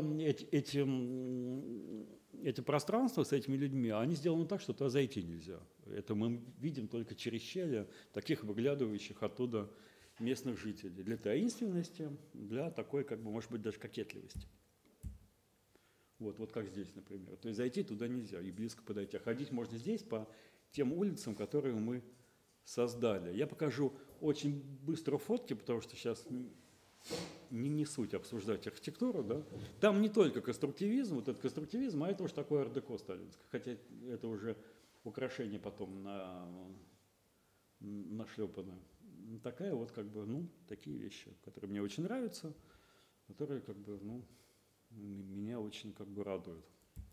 эти пространства с этими людьми, они сделаны так, что туда зайти нельзя. Это мы видим только через щели таких выглядывающих оттуда местных жителей. Для таинственности, для такой, как бы, может быть, даже кокетливости. Вот как здесь, например. То есть зайти туда нельзя и близко подойти. А ходить можно здесь по тем улицам, которые мы создали. Я покажу очень быстро фотки, потому что сейчас не суть обсуждать архитектуру, да. Там не только конструктивизм, вот этот конструктивизм, а это уж такое ар-деко сталинское, хотя это уже украшение потом нашлепано. Такая вот как бы, ну, такие вещи, которые мне очень нравятся, которые как бы, ну, меня очень как бы радуют.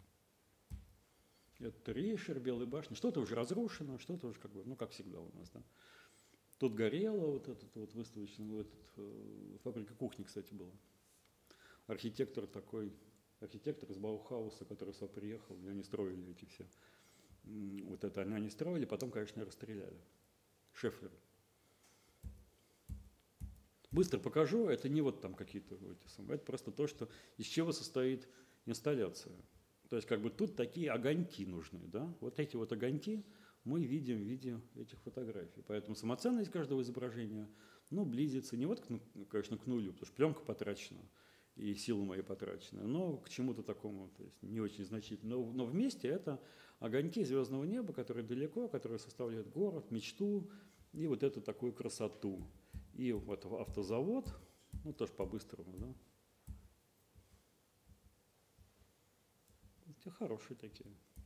Это Рейшер, Белая башня, что-то уже разрушено, что-то уже как бы, ну, как всегда у нас, да. Тут горело вот этот вот выставочный, фабрика кухни, кстати, была. Архитектор из Баухауса, который сюда приехал, они строили эти все. Вот это они строили, потом, конечно, расстреляли. Шефлер. Быстро покажу, это не вот там какие-то эти самые, это просто то, что из чего состоит инсталляция. То есть как бы тут такие огоньки нужны, да? Вот эти вот огоньки мы видим в виде этих фотографий. Поэтому самоценность каждого изображения, ну, близится не вот, конечно, к нулю, потому что пленка потрачена и силы мои потрачены, но к чему-то такому, то есть не очень значительно. Но вместе это огоньки звездного неба, которые далеко, которые составляют город, мечту и вот эту такую красоту. И вот автозавод, ну, тоже по-быстрому, да. Те хорошие такие.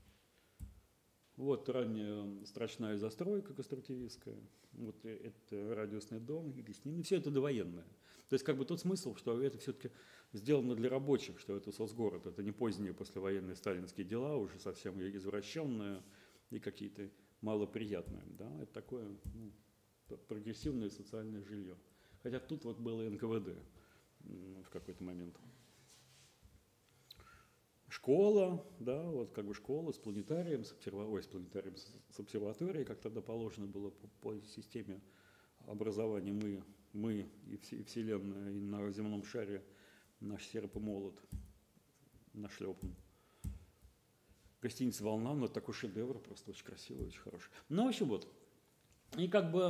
Вот ранняя строчная застройка конструктивистская, вот это радиусный дом, и с ним, все это довоенное. То есть как бы тот смысл, что это все-таки сделано для рабочих, что это соцгород, это не поздние послевоенные сталинские дела, уже совсем извращенные и какие-то малоприятные. Да? Это такое прогрессивное социальное жилье. Хотя тут вот было НКВД в какой-то момент. Школа, да, вот как бы школа с планетарием, с обсерваторией, как тогда положено было по системе образования мы и Вселенная, и на земном шаре наш серп и молот нашлепан. Гостиница «Волна», ну, это такой шедевр, просто очень красивый, очень хороший. Ну, в общем, вот. И как бы,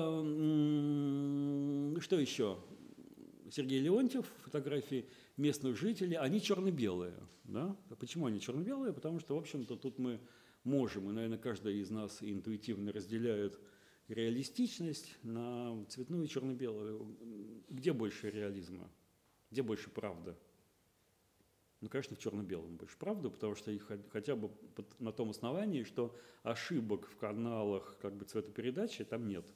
что еще? Сергей Леонтьев, фотографии местных жителей, они черно-белые. Да? А почему они черно-белые? Потому что, в общем-то, тут мы можем, и, наверное, каждый из нас интуитивно разделяет реалистичность на цветную и черно-белую. Где больше реализма? Где больше правда? Ну, конечно, в черно-белом больше правда, потому что их хотя бы на том основании, что ошибок в каналах как бы цветопередачи там нет.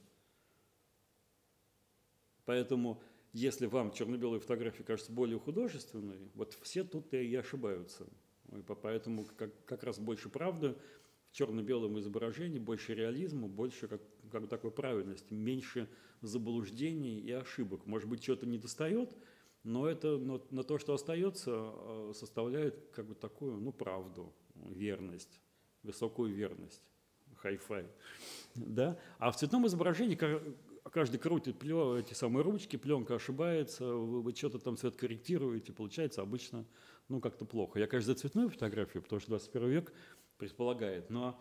Поэтому, если вам черно-белые фотографии кажутся более художественной, вот все тут и ошибаются. Поэтому как раз больше правды в черно-белом изображении, больше реализма, больше как бы такой правильности, меньше заблуждений и ошибок. Может быть, что-то недостает, но на то, что остается, составляет как бы такую, ну, правду, верность, высокую верность, хай-фай. Да? А в цветном изображении каждый крутит эти самые ручки, пленка ошибается, вы что-то там цвет корректируете, получается обычно, ну, как-то плохо. Я, конечно, за цветную фотографию, потому что 21 век предполагает, но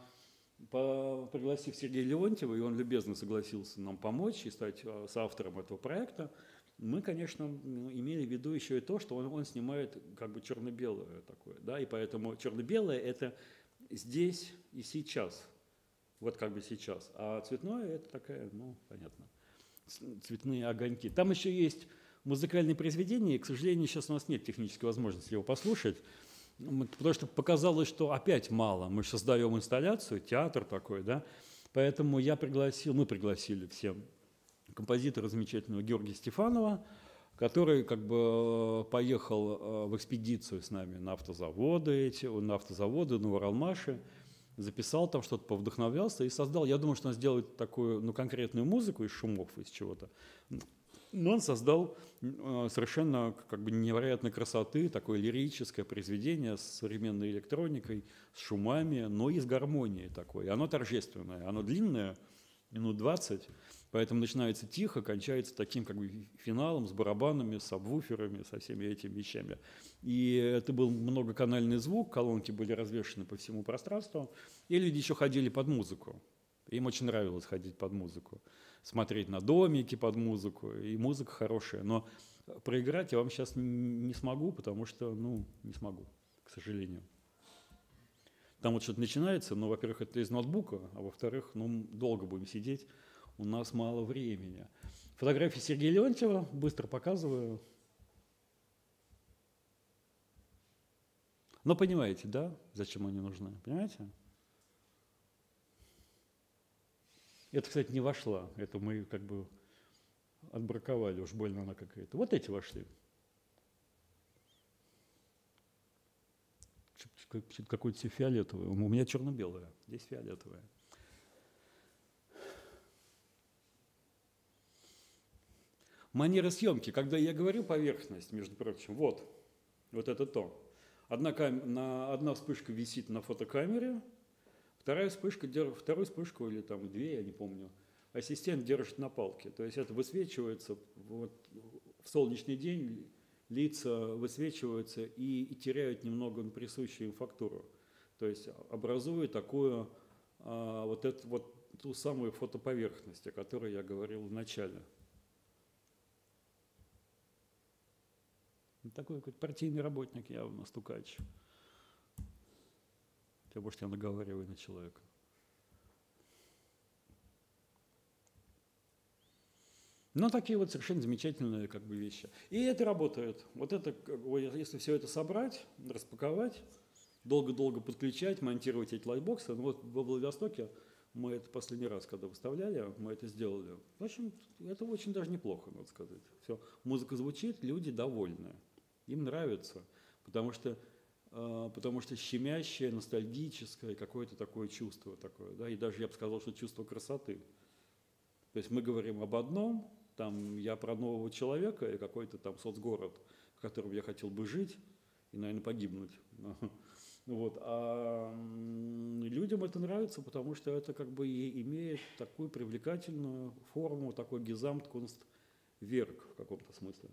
пригласив Сергея Леонтьева, и он любезно согласился нам помочь и стать соавтором этого проекта, мы, конечно, имели в виду еще и то, что он снимает как бы черно-белое такое, да, и поэтому черно-белое – это здесь и сейчас, вот как бы сейчас, а цветное – это такая, ну, понятно, цветные огоньки. Там еще есть музыкальные произведения, и, к сожалению, сейчас у нас нет технической возможности его послушать, потому что показалось, что опять мало. Мы создаем инсталляцию, театр такой, да, поэтому мы пригласили всем композитора замечательного Георгия Стефанова, который как бы поехал в экспедицию с нами на автозаводы, на Уралмаше, записал там что-то, повдохновлялся и создал. Я думаю, что он сделает такую, ну, конкретную музыку из шумов, из чего-то. Но он создал совершенно как бы невероятной красоты, такое лирическое произведение с современной электроникой, с шумами, но и с гармонией такой. И оно торжественное, оно длинное, минут 20, поэтому начинается тихо, кончается таким как бы финалом с барабанами, с сабвуферами, со всеми этими вещами. И это был многоканальный звук, колонки были развешаны по всему пространству, и люди еще ходили под музыку. Им очень нравилось ходить под музыку, смотреть на домики под музыку, и музыка хорошая. Но проиграть я вам сейчас не смогу, потому что, ну, не смогу, к сожалению. Там вот что-то начинается, но, во-первых, это из ноутбука, а во-вторых, ну, долго будем сидеть, у нас мало времени. Фотографии Сергея Леонтьева быстро показываю. Но понимаете, да, зачем они нужны? Понимаете? Это, кстати, не вошла. Это мы как бы отбраковали, уж больно она какая-то. Вот эти вошли. Какое-то все фиолетовое. У меня черно-белое, здесь фиолетовое. Манера съемки. Когда я говорю поверхность, между прочим, вот это то. Одна вспышка висит на фотокамере, вторую вспышку или там две, я не помню, ассистент держит на палке. То есть это высвечивается вот, в солнечный день, лица высвечиваются и теряют немного присущую им фактуру. То есть образуя такую ту самую фотоповерхность, о которой я говорил в начале. Такой какой-то партийный работник явно, стукач. Хотя, может, я наговариваю на человека. Но такие вот совершенно замечательные как бы вещи. И это работает. Вот это, если все это собрать, распаковать, долго-долго подключать, монтировать эти лайтбоксы. Ну вот во Владивостоке мы это последний раз, когда выставляли, мы это сделали. В общем, это очень даже неплохо, надо сказать. Все, музыка звучит, люди довольны, им нравится, потому что щемящее, ностальгическое, какое-то такое чувство такое, да, и даже я бы сказал, что чувство красоты. То есть мы говорим об одном, там я про нового человека и какой-то там соцгород, в котором я хотел бы жить и, наверное, погибнуть. Вот. А людям это нравится, потому что это как бы и имеет такую привлекательную форму, такой Gesamtkunstwerk в каком-то смысле.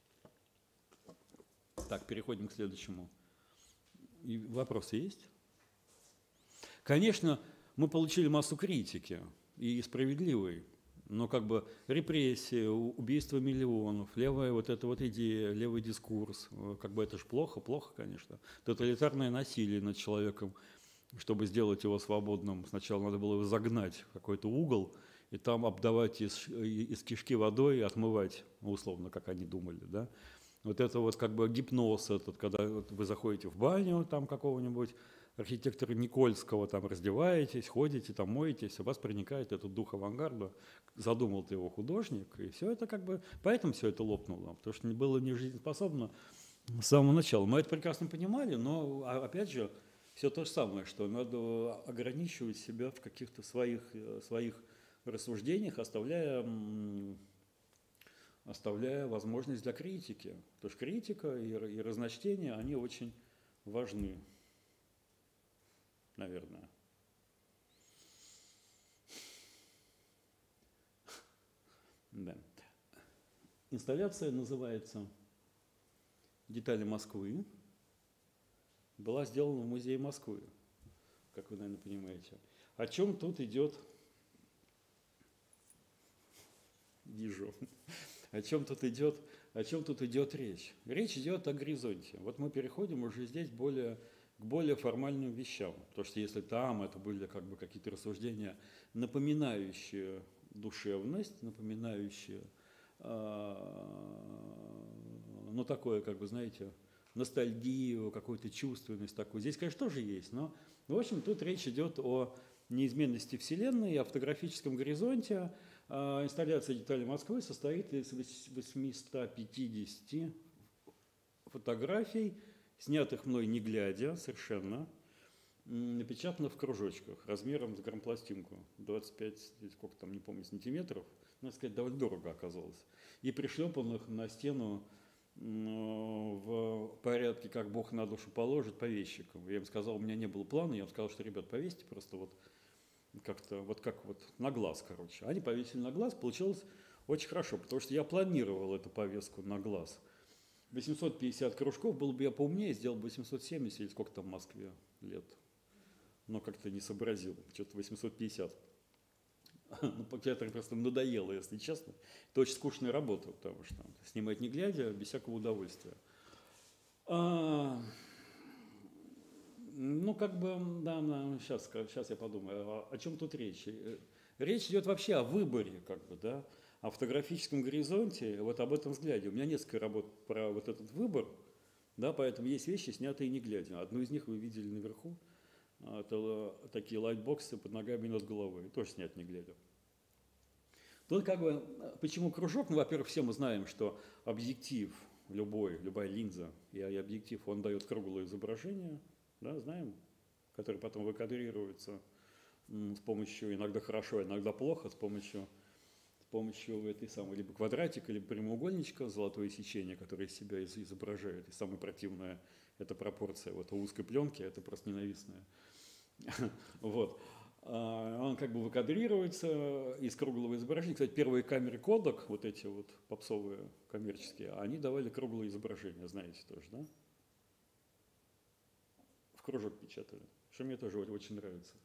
Так, переходим к следующему. И вопросы есть? Конечно, мы получили массу критики, и справедливой, но как бы репрессии, убийство миллионов, левая вот эта вот идея, левый дискурс, как бы это же плохо, конечно. Тоталитарное насилие над человеком, чтобы сделать его свободным, сначала надо было его загнать в какой-то угол и там обдавать из кишки водой и отмывать, условно, как они думали, да. Вот это вот как бы гипноз этот, когда вот вы заходите в баню там какого-нибудь архитектора Никольского, там раздеваетесь, ходите, там моетесь, у вас проникает этот дух авангарда, задумал-то его художник, и все это как бы, поэтому все это лопнуло, потому что было не жизнеспособно с самого начала. Мы это прекрасно понимали, но опять же, все то же самое, что надо ограничивать себя в каких-то своих рассуждениях, оставляя возможность для критики. Потому что критика и разночтение, они очень важны, наверное. Да. Инсталляция называется «Детали Москвы». Была сделана в музее Москвы, как вы, наверное, понимаете. О чем тут идет? Вижу. О чем тут идет речь? Речь идет о горизонте. Вот мы переходим уже здесь к более формальным вещам. Потому что если там это были как бы какие-то рассуждения, напоминающие душевность, напоминающие, ну, такое, как бы, знаете, ностальгию, какую-то чувственность такую. Здесь, конечно, тоже есть, но, в общем, тут речь идет о неизменности Вселенной, о фотографическом горизонте. Инсталляция «Детали Москвы» состоит из 850 фотографий, снятых мной не глядя совершенно, напечатано в кружочках размером с грампластинку, 25, сколько там, не помню, сантиметров, надо сказать, довольно дорого оказалось, и пришлепанных на стену в порядке, как Бог на душу положит, повесчикам. Я им сказал, у меня не было плана, я им сказал, что, ребят, повесьте просто вот как-то, вот как вот на глаз, короче. Они повесили на глаз, получилось очень хорошо, потому что я планировал эту повеску на глаз. 850 кружков, было бы я поумнее, сделал бы 870 или сколько там в Москве лет. Но как-то не сообразил, что-то 850. Ну, это просто надоело, если честно. Это очень скучная работа, потому что снимать не глядя, без всякого удовольствия. Ну, как бы, да, сейчас я подумаю, о чем тут речь. Речь идет вообще о выборе, как бы, да, о фотографическом горизонте, вот об этом взгляде. У меня несколько работ про вот этот выбор, да, поэтому есть вещи, снятые не глядя. Одну из них вы видели наверху. Это такие лайтбоксы под ногами и над головой, тоже снять не глядя. Тут как бы, почему кружок? Ну, во-первых, все мы знаем, что объектив, любая линза и объектив, он дает круглое изображение, да, знаем, который потом выкадрируется с помощью, иногда хорошо, иногда плохо, с помощью этой самой либо квадратика, либо прямоугольничка, золотое сечение, которое из себя изображает. И самое противное – это пропорция вот у узкой пленки, это просто ненавистное. Вот. Он как бы выкадрируется из круглого изображения. Кстати, первые камеры Kodak, вот эти вот попсовые коммерческие, они давали круглое изображение, знаете тоже, да? В кружок печатали, что мне тоже очень нравится.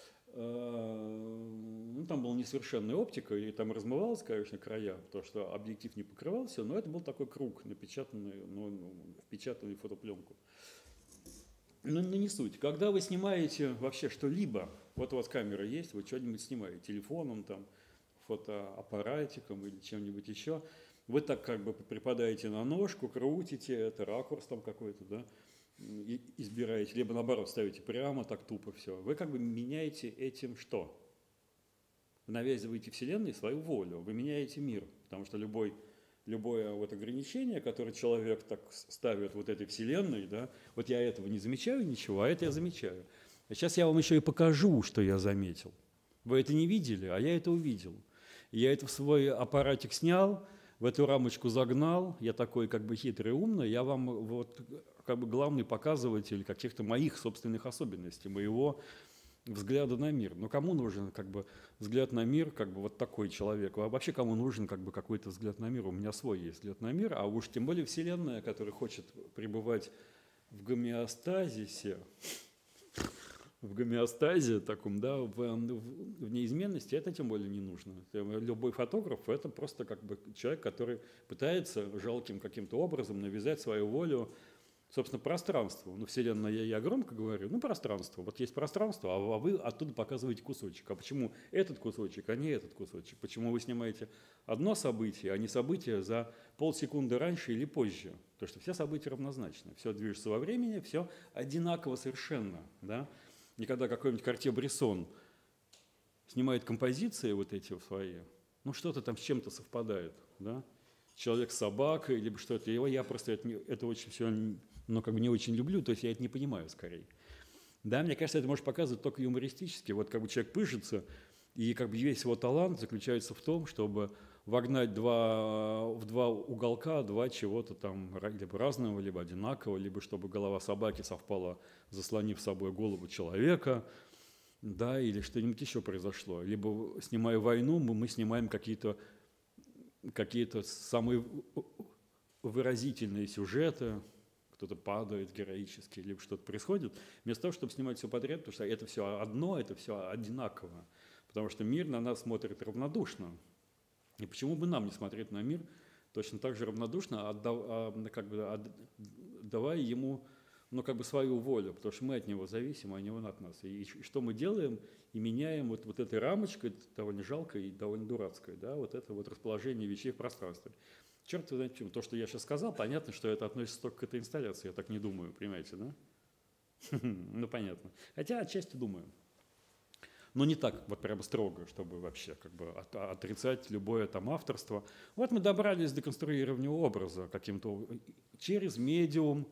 Ну, там была несовершенная оптика, и там размывалась, конечно, края, потому что объектив не покрывался, но это был такой круг, напечатанный, впечатанный в фотопленку. Но не суть. Когда вы снимаете вообще что-либо, вот у вас камера есть, вы что-нибудь снимаете, телефоном, там, фотоаппаратиком или чем-нибудь еще, вы так как бы припадаете на ножку, крутите, это ракурс там какой-то, да, избираете, либо наоборот ставите прямо так тупо все, вы как бы меняете этим что? Вы навязываете Вселенной свою волю, вы меняете мир, потому что любое вот ограничение, которое человек так ставит вот этой Вселенной, да, вот я этого не замечаю ничего, а это я замечаю. А сейчас я вам еще и покажу, что я заметил. Вы это не видели, а я это увидел. Я это в свой аппаратик снял, в эту рамочку загнал, я такой как бы хитрый, умный, я вам вот как бы главный показыватель каких-то моих собственных особенностей, моего взгляда на мир. Но кому нужен как бы взгляд на мир, как бы вот такой человек? А вообще кому нужен как бы какой-то взгляд на мир? У меня свой есть взгляд на мир, а уж тем более Вселенная, которая хочет пребывать в гомеостазисе, таком, да, в неизменности, это тем более не нужно. Любой фотограф – это просто как бы человек, который пытается жалким каким-то образом навязать свою волю, собственно, пространству. Ну, Вселенная, я громко говорю, ну, пространство. Вот есть пространство, а вы оттуда показываете кусочек. А почему этот кусочек, а не этот кусочек? Почему вы снимаете одно событие, а не событие за полсекунды раньше или позже? Потому что все события равнозначны. Все движется во времени, все одинаково совершенно, да? И когда какой-нибудь Картье-Брессон снимает композиции вот эти свои, ну что-то там с чем-то совпадает, да? Человек с собакой, либо что-то. Я просто это очень все, ну, как бы не очень люблю, то есть я это не понимаю скорее. Да, мне кажется, это может показывать только юмористически. Вот как бы человек пыжится, и как бы весь его талант заключается в том, чтобы вогнать в два уголка два чего-то там либо разного, либо одинакового, либо чтобы голова собаки совпала, заслонив собой голову человека, да, или что-нибудь еще произошло. Либо, снимая войну, мы снимаем какие-то самые выразительные сюжеты, кто-то падает героически, либо что-то происходит, вместо того, чтобы снимать все подряд, потому что это все одно, это все одинаково, потому что мир на нас смотрит равнодушно. И почему бы нам не смотреть на мир точно так же равнодушно, давая ему, ну, как бы свою волю, потому что мы от него зависим, а не он от нас. И что мы делаем? И меняем вот этой рамочкой, довольно жалкой и довольно дурацкой, да, вот это вот расположение вещей в пространстве. Черт знает почему. То, что я сейчас сказал, понятно, что это относится только к этой инсталляции, я так не думаю, понимаете, да? Ну, понятно. Хотя отчасти думаю. Но не так вот прямо строго, чтобы вообще как бы отрицать любое там авторство. Вот мы добрались до конструирования образа каким-то через медиум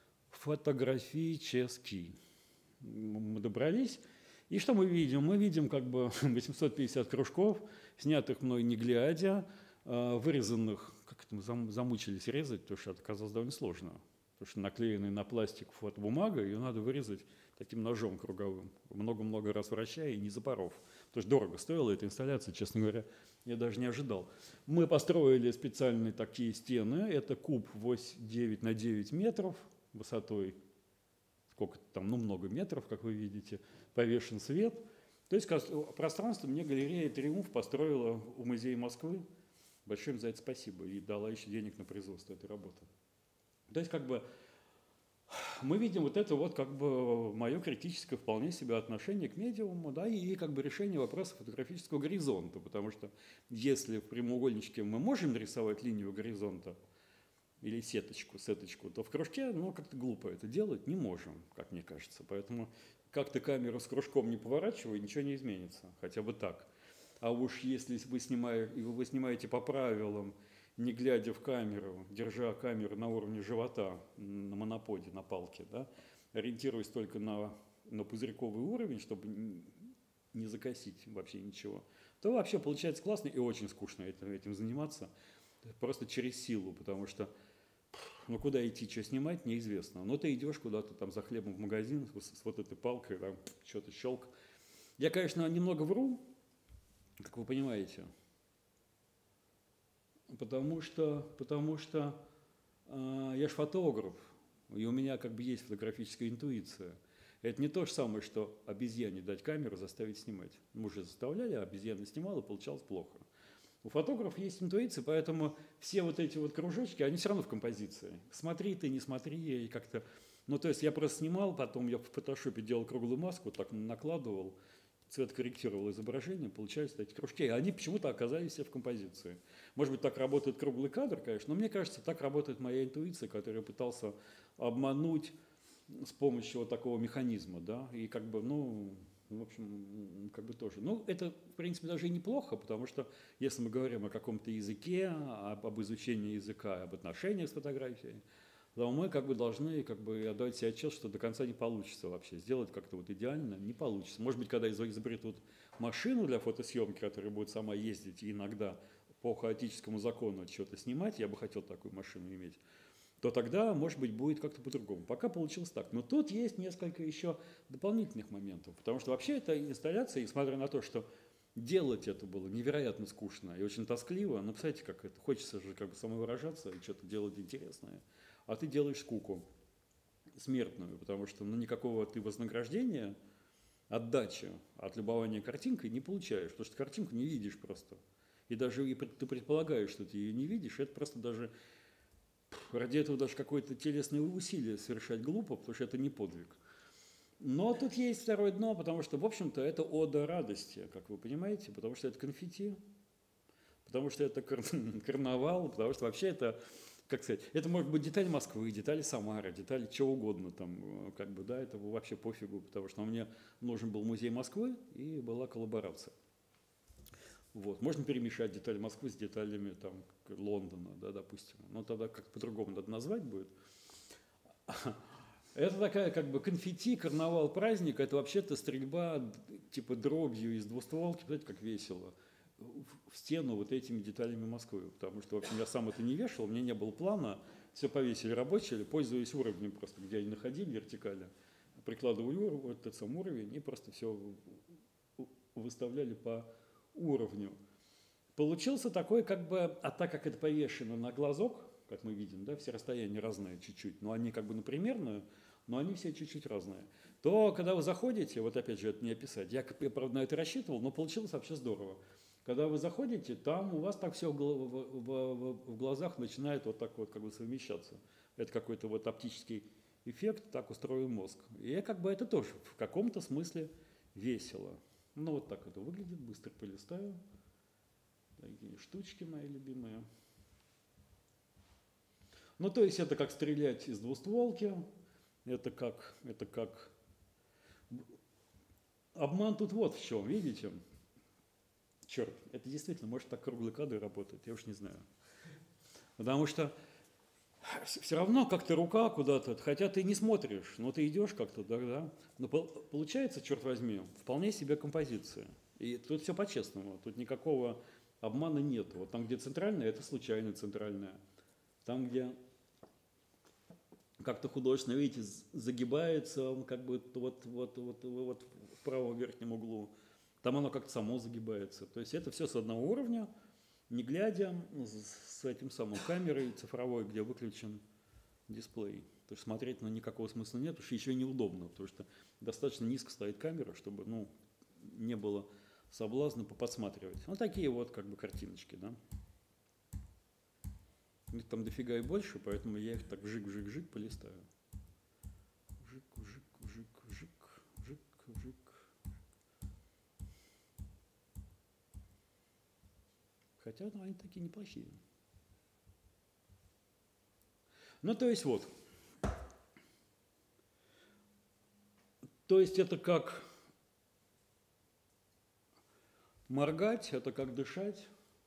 фотографический. Мы добрались. И что мы видим? Мы видим как бы 850 кружков, снятых мной не глядя, вырезанных, как это мы замучились резать, потому что это оказалось довольно сложно. Потому что наклеенный на пластик фотобумага, ее надо вырезать таким ножом круговым, много-много раз вращая и не запоров. Потому что дорого стоила эта инсталляция, честно говоря, я даже не ожидал. Мы построили специальные такие стены. Это куб 9 на 9 метров высотой, сколько там, ну много метров, как вы видите, повешен свет. То есть пространство мне галерея «Триумф» построила у Музея Москвы. Большое им за это спасибо. И дала еще денег на производство этой работы. То есть как бы мы видим вот это вот как бы мое критическое вполне себе отношение к медиуму, да, и как бы решение вопроса фотографического горизонта, потому что если в прямоугольничке мы можем нарисовать линию горизонта или сеточку, то в кружке, ну, как-то глупо это делать не можем, как мне кажется. Поэтому как ты камеру с кружком не поворачивай, ничего не изменится, хотя бы так. А уж если вы снимаете по правилам, не глядя в камеру, держа камеру на уровне живота, на моноподе, на палке, да, ориентируясь только на пузырьковый уровень, чтобы не закосить вообще ничего, то вообще получается классно и очень скучно этим заниматься, просто через силу, потому что ну куда идти, что снимать, неизвестно. Но ты идешь куда-то там за хлебом в магазин с вот этой палкой, там что-то щелк. Я, конечно, немного вру, как вы понимаете, потому что я же фотограф, и у меня как бы есть фотографическая интуиция. Это не то же самое, что обезьяне дать камеру, заставить снимать. Мы уже заставляли, а обезьяна снимала, получалось плохо. У фотографа есть интуиция, поэтому все вот эти вот кружочки, они все равно в композиции. Смотри ты, не смотри, и как-то... Ну, то есть я просто снимал, потом я в фотошопе делал круглую маску, так накладывал, цвет корректировал изображение, получались эти кружки. И они почему-то оказались все в композиции. Может быть, так работает круглый кадр, конечно, но мне кажется, так работает моя интуиция, которую я пытался обмануть с помощью вот такого механизма, да, и как бы, ну, в общем, как бы тоже. Ну, это, в принципе, даже и неплохо, потому что если мы говорим о каком-то языке, об изучении языка, об отношениях с фотографией, то мы как бы должны как бы отдать себе отчет, что до конца не получится вообще. Сделать как-то вот идеально не получится. Может быть, когда изобретут машину для фотосъемки, которая будет сама ездить и иногда по хаотическому закону что-то снимать, я бы хотел такую машину иметь, то тогда, может быть, будет как-то по-другому. Пока получилось так. Но тут есть несколько еще дополнительных моментов, потому что вообще эта инсталляция, несмотря на то, что делать это было невероятно скучно и очень тоскливо, но, представляете, как это, хочется же как бы самовыражаться и что-то делать интересное, а ты делаешь скуку смертную, потому что ну, никакого ты вознаграждения, отдачи от любования картинкой не получаешь, потому что картинку не видишь просто. И даже ты предполагаешь, что ты ее не видишь, это просто даже ради этого даже какое-то телесное усилие совершать глупо, потому что это не подвиг. Но тут есть второе дно, потому что, в общем-то, это ода радости, как вы понимаете, потому что это конфетти, потому что это карнавал, потому что вообще это, как сказать, это может быть деталь Москвы, деталь Самары, деталь чего угодно там, как бы, да, это вообще пофигу, потому что мне нужен был музей Москвы и была коллаборация. Вот. Можно перемешать детали Москвы с деталями там, Лондона, да, допустим. Но тогда как по-другому надо назвать будет. Это такая как бы конфетти, карнавал, праздник. Это вообще-то стрельба типа дробью из двустволки. Знаете, как весело. В стену вот этими деталями Москвы. Потому что, в общем, я сам это не вешал, у меня не было плана. Все повесили рабочие, пользуясь уровнем просто, где они находили, вертикали. Прикладывали вот этот сам уровень и просто все выставляли по уровню. Получился такой, как бы, а так как это повешено на глазок, как мы видим, да, все расстояния разные чуть-чуть, но они как бы напримерную, но они все чуть-чуть разные, то когда вы заходите, вот опять же это не описать, я правда на это рассчитывал, но получилось вообще здорово. Когда вы заходите, там у вас так все в глазах начинает вот так вот как бы совмещаться. Это какой-то вот оптический эффект, так устроен мозг. И как бы это тоже в каком-то смысле весело. Ну, вот так это выглядит, быстро полистаю. Такие штучки мои любимые. Ну, то есть это как стрелять из двустволки, это как обман тут вот в чем, видите? Черт, это действительно, может так круглые кадры работают, я уж не знаю. Потому что все равно как-то рука куда-то, хотя ты не смотришь, но ты идешь как-то, да. Но получается, черт возьми, вполне себе композиция. И тут все по-честному, тут никакого обмана нет. Вот там, где центральная, это случайно центральная. Там, где как-то художественно, видите, загибается, он как бы вот в правом верхнем углу, там оно как-то само загибается. То есть это все с одного уровня, не глядя, с этим самым камерой цифровой, где выключен дисплей. То есть смотреть на никакого смысла нет, потому что еще и неудобно, потому что достаточно низко стоит камера, чтобы ну, не было соблазна поподсматривать. Вот такие вот как бы картиночки, да. Их там дофига и больше, поэтому я их так вжик-вжик-вжик полистаю. Вжик-вжик-вжик-вжик-вжик-вжик. Хотя ну, они такие неплохие. Ну, то есть вот. То есть это как моргать, это как дышать,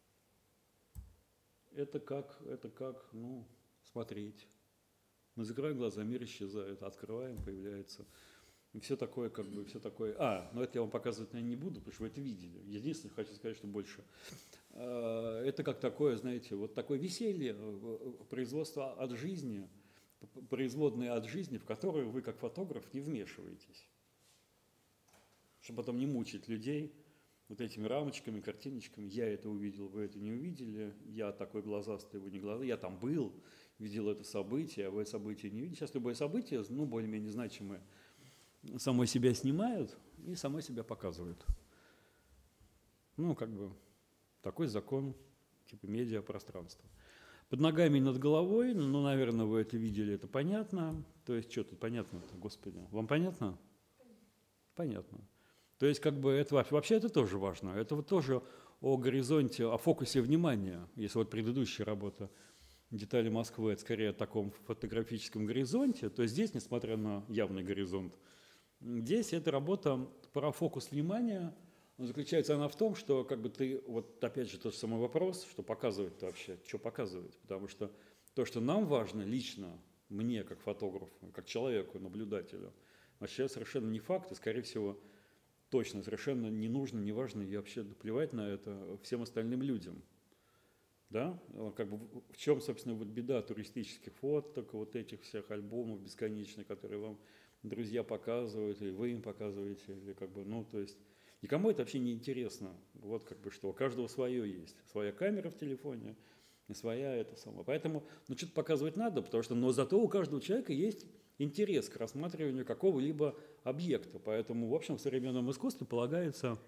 это как ну, смотреть. Мы закрываем глаза, мир исчезает, открываем, появляется. И все такое, как бы, все такое. Но это я вам показывать, наверное, не буду, потому что вы это видели. Единственное, хочу сказать, что больше. Это как такое, знаете, вот такое веселье, производство от жизни, производное от жизни, в которую вы, как фотограф, не вмешиваетесь. Чтобы потом не мучить людей вот этими рамочками, картиночками. Я это увидел, вы это не увидели. Я такой глазастый, вы не глазастый. Я там был, видел это событие, а вы событие не видите. Сейчас любое событие, ну, более-менее значимое, само себя снимают и само себя показывают. Ну, как бы такой закон типа медиапространства. Под ногами и над головой, ну, наверное, вы это видели, это понятно. То есть, что тут понятно-то, господи? Вам понятно? Понятно. То есть, как бы это вообще это тоже важно. Это вот тоже о горизонте, о фокусе внимания. Если вот предыдущая работа детали Москвы, это скорее о таком фотографическом горизонте, то здесь, несмотря на явный горизонт, здесь эта работа про фокус внимания. Заключается она в том, что как бы ты, вот опять же тот же самый вопрос, что показывать-то вообще, что показывать, потому что то, что нам важно лично, мне как фотографу, как человеку, наблюдателю, вообще совершенно не факт, и скорее всего точно совершенно не нужно, не важно и вообще плевать на это всем остальным людям. Да? Как бы в чем, собственно, вот беда туристических фоток, вот этих всех альбомов бесконечных, которые вам друзья показывают, или вы им показываете, или как бы, ну, то есть никому это вообще не интересно. Вот как бы что, у каждого свое есть. Своя камера в телефоне и своя это самое. Поэтому, ну, что-то показывать надо, потому что, но зато у каждого человека есть интерес к рассматриванию какого-либо объекта. Поэтому, в общем, в современном искусстве полагается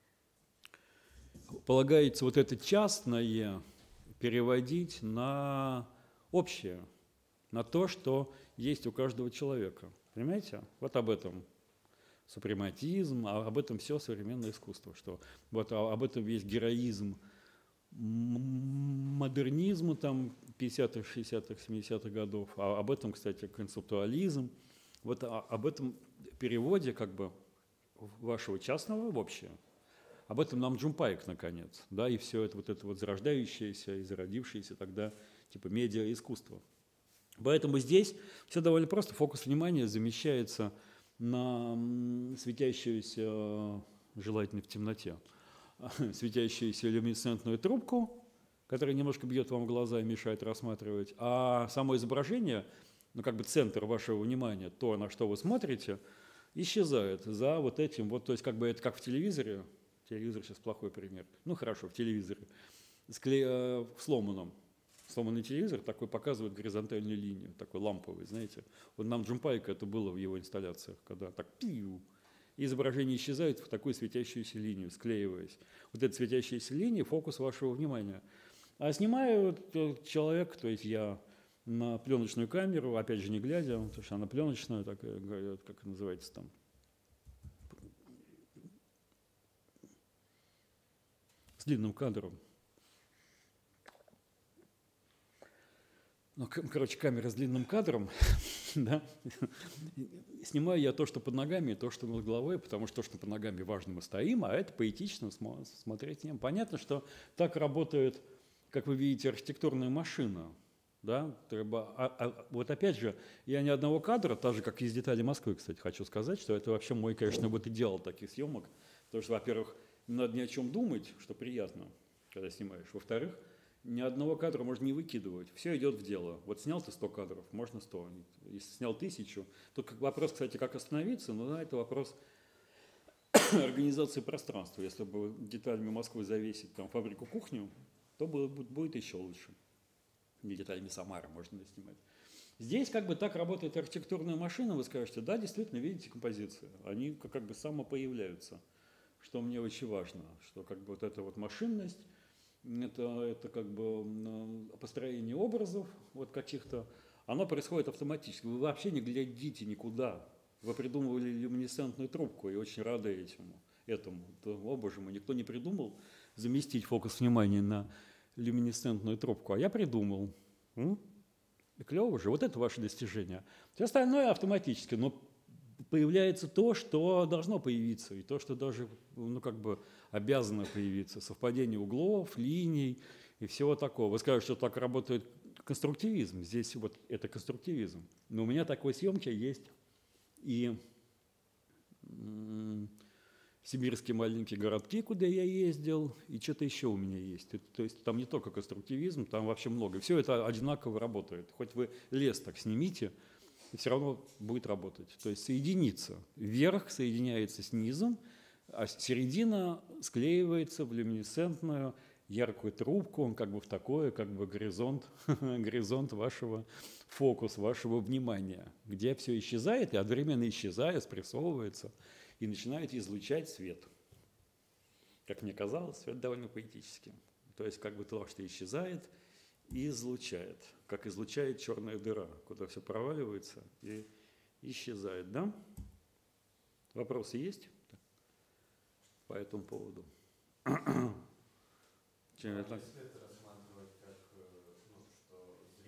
вот это частное переводить на общее, на то, что есть у каждого человека. Понимаете? Вот об этом супрематизм, об этом все современное искусство, что вот об этом весь героизм модернизма там 50-х, 60-х, 70-х годов, а об этом, кстати, концептуализм, вот об этом переводе как бы вашего частного в общее, об этом нам Джумпаек наконец, да, и все это вот зарождающееся и зародившееся тогда типа медиа-искусство. Поэтому здесь все довольно просто, фокус внимания замещается на светящуюся, желательно в темноте, светящуюся люминесцентную трубку, которая немножко бьет вам в глаза и мешает рассматривать, а само изображение, ну как бы центр вашего внимания, то, на что вы смотрите, исчезает за вот этим, вот, то есть как бы это как в телевизоре, телевизор сейчас плохой пример, ну хорошо, в телевизоре, в сломанном. Сломанный телевизор такой показывает горизонтальную линию, такой ламповый, знаете. Вот нам Джумпайка это было в его инсталляциях, когда так пиу, и изображение исчезает в такую светящуюся линию, склеиваясь. Вот эта светящаяся линия – фокус вашего внимания. А снимаю человек, то есть я, на пленочную камеру, опять же не глядя, потому что она пленочная, такая, как это называется там, с длинным кадром. Ну, короче, камера с длинным кадром, да. Снимаю я то, что под ногами, и то, что над головой, потому что то, что под ногами, важно, мы стоим, а это поэтично смотреть нем. Понятно, что так работает, как вы видите, архитектурная машина. Да? Вот опять же, я ни одного кадра, так же, как из деталей Москвы, кстати, хочу сказать, что это вообще мой, конечно, вот идеал таких съемок. Потому что, во-первых, не надо ни о чем думать, что приятно, когда снимаешь. Во-вторых, ни одного кадра можно не выкидывать. Все идет в дело. Вот снял ты 100 кадров, можно 100. Если снял 1000, тут вопрос, кстати, как остановиться, но это вопрос организации пространства. Если бы деталями Москвы завесить там фабрику кухню, то будет еще лучше. Не деталями Самары можно снимать. Здесь как бы так работает архитектурная машина, вы скажете, да, действительно, видите композиции. Они как бы самопоявляются, что мне очень важно, что как бы вот эта вот машинность, это как бы построение образов вот каких-то, оно происходит автоматически. Вы вообще не глядите никуда. Вы придумывали люминесцентную трубку и очень рады этому. О, боже мой, никто не придумал заместить фокус внимания на люминесцентную трубку, а я придумал. И клево же, вот это ваше достижение. Все остальное автоматически, но появляется то, что должно появиться, и то, что даже, ну, как бы обязано появиться. Совпадение углов, линий и всего такого. Вы скажете, что так работает конструктивизм. Здесь вот это конструктивизм. Но у меня такой съемки есть и сибирские маленькие городки, куда я ездил, и что-то еще у меня есть. То есть там не только конструктивизм, там вообще много. Все это одинаково работает. Хоть вы лес так снимите, и все равно будет работать. То есть соединиться. Верх соединяется с низом, а середина склеивается в люминесцентную яркую трубку, он как бы в такое, как бы горизонт, горизонт вашего фокуса, вашего внимания, где все исчезает, и одновременно исчезая, спрессовывается и начинает излучать свет. Как мне казалось, свет довольно поэтический. То есть как бы то, что исчезает, и излучает, как излучает черная дыра, куда все проваливается и исчезает, да? Вопросы есть по этому поводу? Если это рассматривать как, что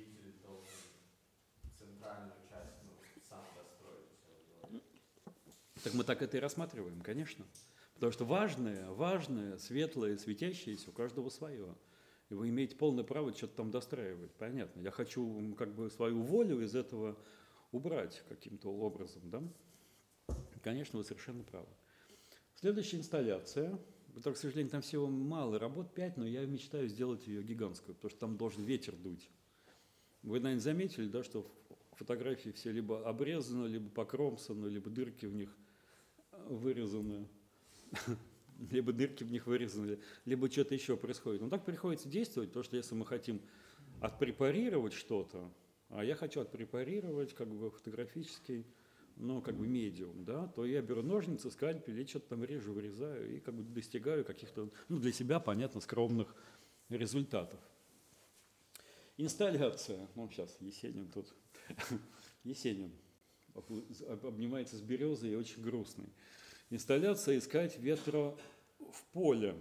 Так мы так это и рассматриваем, конечно. Потому что важное, светлое, светящееся у каждого свое. И вы имеете полное право что-то там достраивать. Понятно. Я хочу как бы свою волю из этого убрать каким-то образом. Да? Конечно, вы совершенно правы. Следующая инсталляция. Только, к сожалению, там всего мало работ, 5, но я мечтаю сделать ее гигантскую, потому что там должен ветер дуть. Вы, наверное, заметили, да, что фотографии все либо обрезаны, либо покромсаны, либо дырки в них вырезаны, либо дырки в них вырезаны, либо что-то еще происходит. Но так приходится действовать, потому что если мы хотим отпрепарировать что-то, а я хочу отпрепарировать как бы фотографический, ну, как бы медиум, да, то я беру ножницы, скальпель и что-то там режу, вырезаю и как бы достигаю каких-то, ну, для себя, понятно, скромных результатов. Инсталляция. Ну, сейчас Есенин тут. Есенин обнимается с березой и очень грустный. Инсталляция «Искать ветра в поле».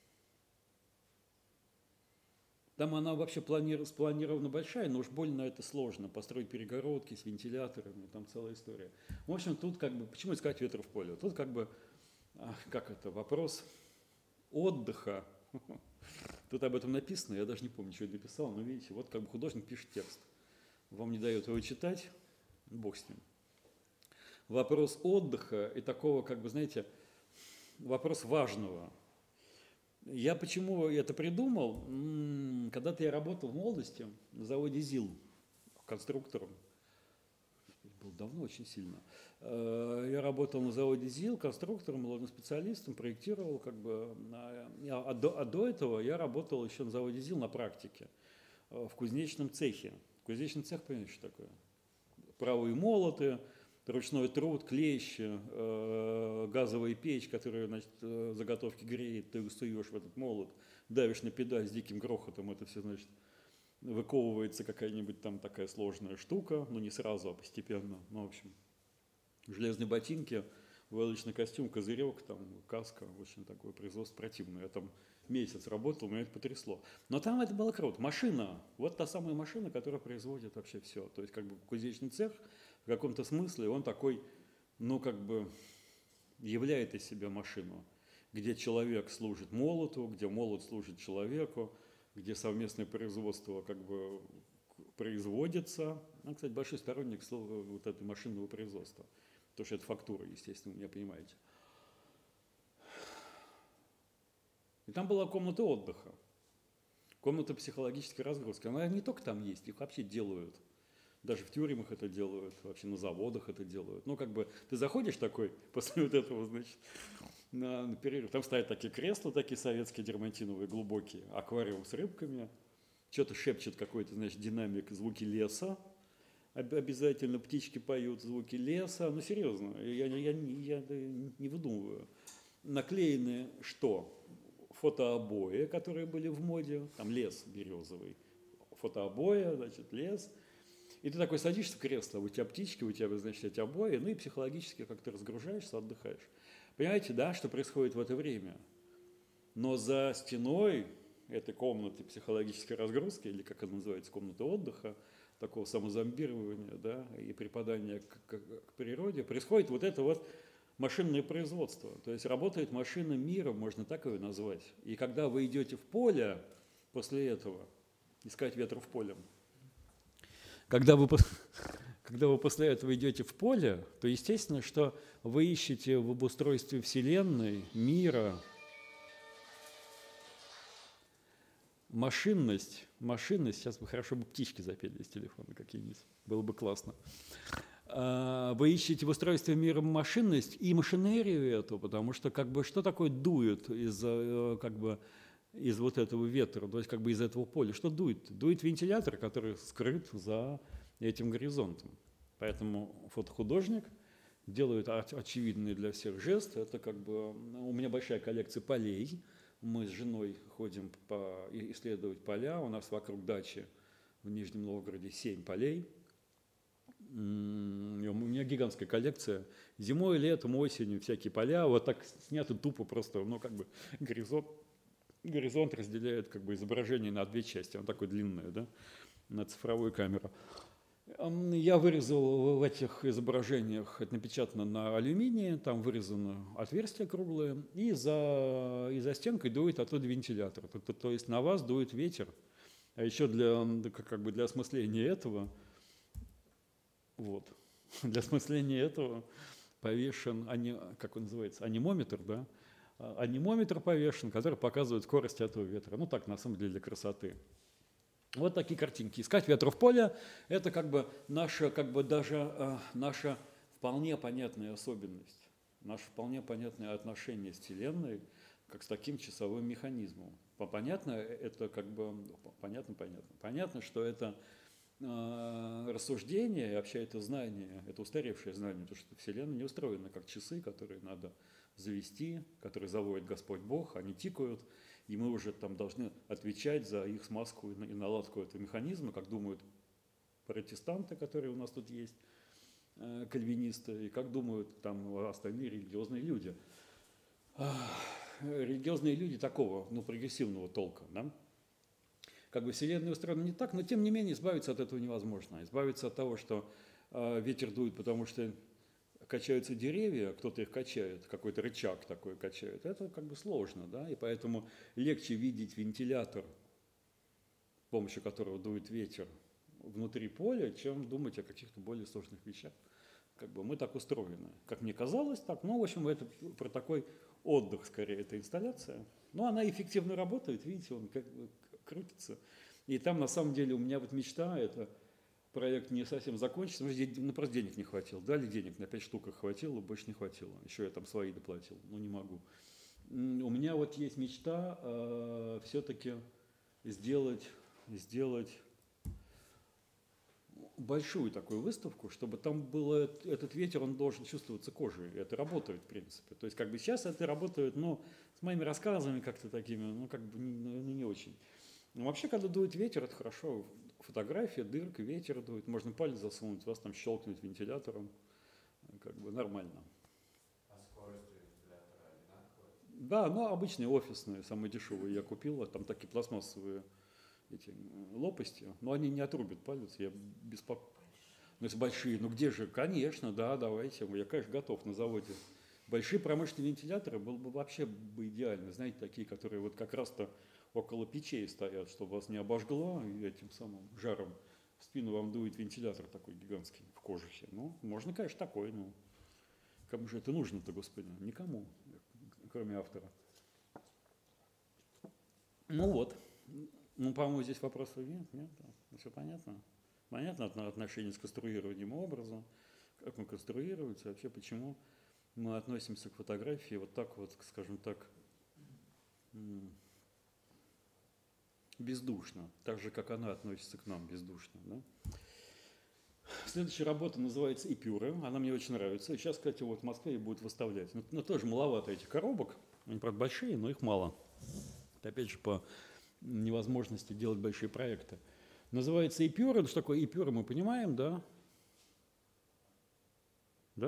Там она вообще спланирована большая, но уж больно это сложно. Построить перегородки с вентиляторами, там целая история. В общем, тут как бы, почему искать ветер в поле? Тут как бы, как это, вопрос отдыха. Тут об этом написано, я даже не помню, что я написал, но видите, вот как бы художник пишет текст. Вам не дает его читать, бог с ним. Вопрос отдыха и такого, как бы, знаете, вопрос важного. Я почему это придумал? Когда-то я работал в молодости на заводе ЗИЛ конструктором. Было давно, очень сильно. Я работал на заводе ЗИЛ конструктором, ложным специалистом, проектировал, как бы. А до этого я работал еще на заводе ЗИЛ на практике в кузнечном цехе. Кузнечный цех, понимаете, что такое? Правые молоты, ручной труд, клещи, газовая печь, которая, значит, заготовки греет, ты суешь в этот молот, давишь на педаль с диким грохотом, это все, значит, выковывается какая-нибудь там такая сложная штука, ну не сразу, а постепенно, ну в общем, железные ботинки, войлочный костюм, козырек, там, каска, очень такое производство противное. Я там месяц работал, меня это потрясло. Но там это было круто. Машина, вот та самая машина, которая производит вообще все. То есть как бы кузнечный цех в каком-то смысле, он такой, ну как бы являет из себя машину, где человек служит молоту, где молот служит человеку, где совместное производство как бы производится. Я, кстати, большой сторонник слова вот этого машинного производства. Потому что это фактура, естественно, вы меня понимаете. И там была комната отдыха, комната психологической разгрузки. Она не только там есть, их вообще делают. Даже в тюрьмах это делают, вообще на заводах это делают. Ну, как бы ты заходишь такой, после вот этого, значит, на перерыв. Там стоят такие кресла, такие советские, дермантиновые, глубокие, аквариум с рыбками. Что-то шепчет какой-то, значит, динамик, звуки леса. Обязательно птички поют, звуки леса. Ну, серьезно, я не выдумываю. Наклеены что? Фотообои, которые были в моде. Там лес березовый. Фотообои, значит, лес. И ты такой садишься в кресло, у тебя птички, у тебя, значит, эти обои, ну и психологически как-то разгружаешься, отдыхаешь. Понимаете, да, что происходит в это время? Но за стеной этой комнаты психологической разгрузки, или как она называется, комната отдыха, такого самозомбирования, да, и преподания к природе, происходит вот это вот машинное производство. То есть работает машина мира, можно так ее назвать. И когда вы идете в поле после этого, искать ветер в поле, когда вы после этого идете в поле, то естественно, что вы ищете в обустройстве Вселенной, мира, машинность, сейчас бы хорошо бы птички запели из телефона какие-нибудь, было бы классно. Вы ищете в устройстве мира машинность и машинерию эту, потому что как бы что такое дует из вот этого ветра, то есть как бы из этого поля? Что дует? Дует вентилятор, который скрыт за этим горизонтом. Поэтому фотохудожник делает очевидный для всех жест. Это как бы у меня большая коллекция полей. Мы с женой ходим исследовать поля. У нас вокруг дачи в Нижнем Новгороде 7 полей. У меня гигантская коллекция. Зимой, летом, осенью всякие поля. Вот так сняты тупо просто, ну как бы горизонт разделяет как бы изображение на две части. Он такой длинный, да, на цифровую камеру. Я вырезал в этих изображениях, это напечатано на алюминии, там вырезано отверстие круглое, и за стенкой дует оттуда вентилятор. То есть на вас дует ветер. А еще для осмысления этого, вот, для осмысления этого повешен, как он называется, анимометр, да? Анимометр повешен, который показывает скорость этого ветра. Ну так, на самом деле, для красоты. Вот такие картинки. Искать ветра в поле – это наша вполне понятная особенность, наше вполне понятное отношение с Вселенной как с таким часовым механизмом. Понятно, что это рассуждение, и вообще это знание, это устаревшее знание, потому что Вселенная не устроена как часы, которые надо завести, которые заводит Господь Бог, они тикают, и мы уже там должны отвечать за их смазку и наладку этого механизма, как думают протестанты, которые у нас тут есть, кальвинисты, и как думают там остальные религиозные люди. Религиозные люди такого, прогрессивного толка, да? Вселенная устроена не так, но тем не менее избавиться от этого невозможно. Избавиться от того, что ветер дует, потому что качаются деревья, кто-то их качает, какой-то рычаг такой качает, это сложно, да, и поэтому легче видеть вентилятор, с помощью которого дует ветер внутри поля, чем думать о каких-то более сложных вещах. Мы так устроены. Как мне казалось, так, в общем, это про такой отдых, скорее, эта инсталляция. Но она эффективно работает, видите, он крутится. И там, на самом деле, у меня мечта, это проект не совсем закончится, просто денег не хватило. Дали денег, на 5 штук их хватило, больше не хватило. Еще я там свои доплатил, не могу. У меня есть мечта все-таки сделать большую такую выставку, чтобы там было этот ветер, он должен чувствоваться кожей. Это работает, в принципе. То есть сейчас это работает, с моими рассказами как-то такими, не очень. Но вообще, когда дует ветер, это хорошо. Фотография, дырка, ветер дует, можно палец засунуть, вас там щелкнуть вентилятором, нормально. А скорость вентилятора одинаковая? Да, обычные офисные, самые дешевые я купил, там такие пластмассовые эти лопасти, но они не отрубят палец, я беспокоюсь. Если большие, где же? Конечно, да, давайте, я, конечно, готов на заводе. Большие промышленные вентиляторы было бы вообще идеально, знаете, такие, которые как раз-то около печей стоят, чтобы вас не обожгло, и этим самым жаром в спину вам дует вентилятор такой гигантский в кожухе. Можно, конечно, такой, кому же это нужно-то, господи? Никому, кроме автора. По-моему, здесь вопросов нет? Все понятно? Понятно отношение с конструированием образа, как он конструируется, вообще почему мы относимся к фотографии скажем так, бездушно, так же, как она относится к нам бездушно. Да? Следующая работа называется «Эпюры», она мне очень нравится. И сейчас, кстати, в Москве будут выставлять. Но тоже маловато этих коробок, они, правда, большие, но их мало. Это, опять же, по невозможности делать большие проекты. Называется «Эпюры». Что такое эпюры, мы понимаем, да? Да?